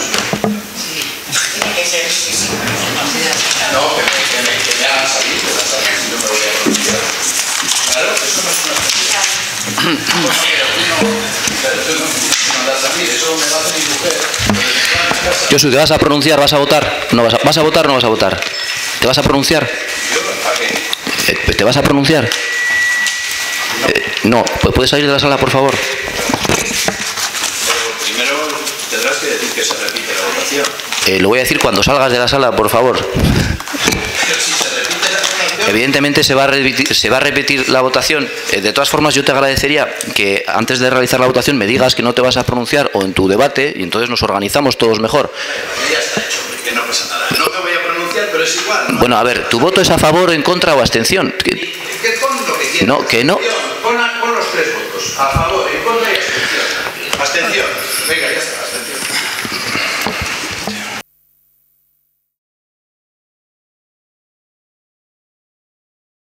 no, que me, que me, que me hagan salir de la sala si no me voy a pronunciar. Claro, eso no es una abstención. Bueno, pero tú no, pero tú no me mandas a mí, eso me lo hace mi mujer. Josu, ¿te vas a pronunciar? ¿Vas a votar? ¿No vas a, ¿Vas a votar o no vas a votar? ¿Te vas a pronunciar? ¿Yo? ¿Para qué? Eh, ¿Te vas a pronunciar? Eh, no, pues puedes salir de la sala, por favor. Pero primero tendrás que decir que se repite la votación. Eh, lo voy a decir cuando salgas de la sala, por favor. Pero si se repite la votación... Evidentemente se va a repetir, se va a repetir la votación. Eh, de todas formas, yo te agradecería que antes de realizar la votación me digas que no te vas a pronunciar o en tu debate y entonces nos organizamos todos mejor. Ya está hecho, que no pasa nada. No me voy a pronunciar, pero es igual. ¿no? Bueno, a ver, ¿tu voto es a favor, en contra o abstención? Que- Que pon lo que quieras. No, que no. Pon, pon los tres votos. A favor, en contra y abstención. Abstención. Venga, ya está. Abstención.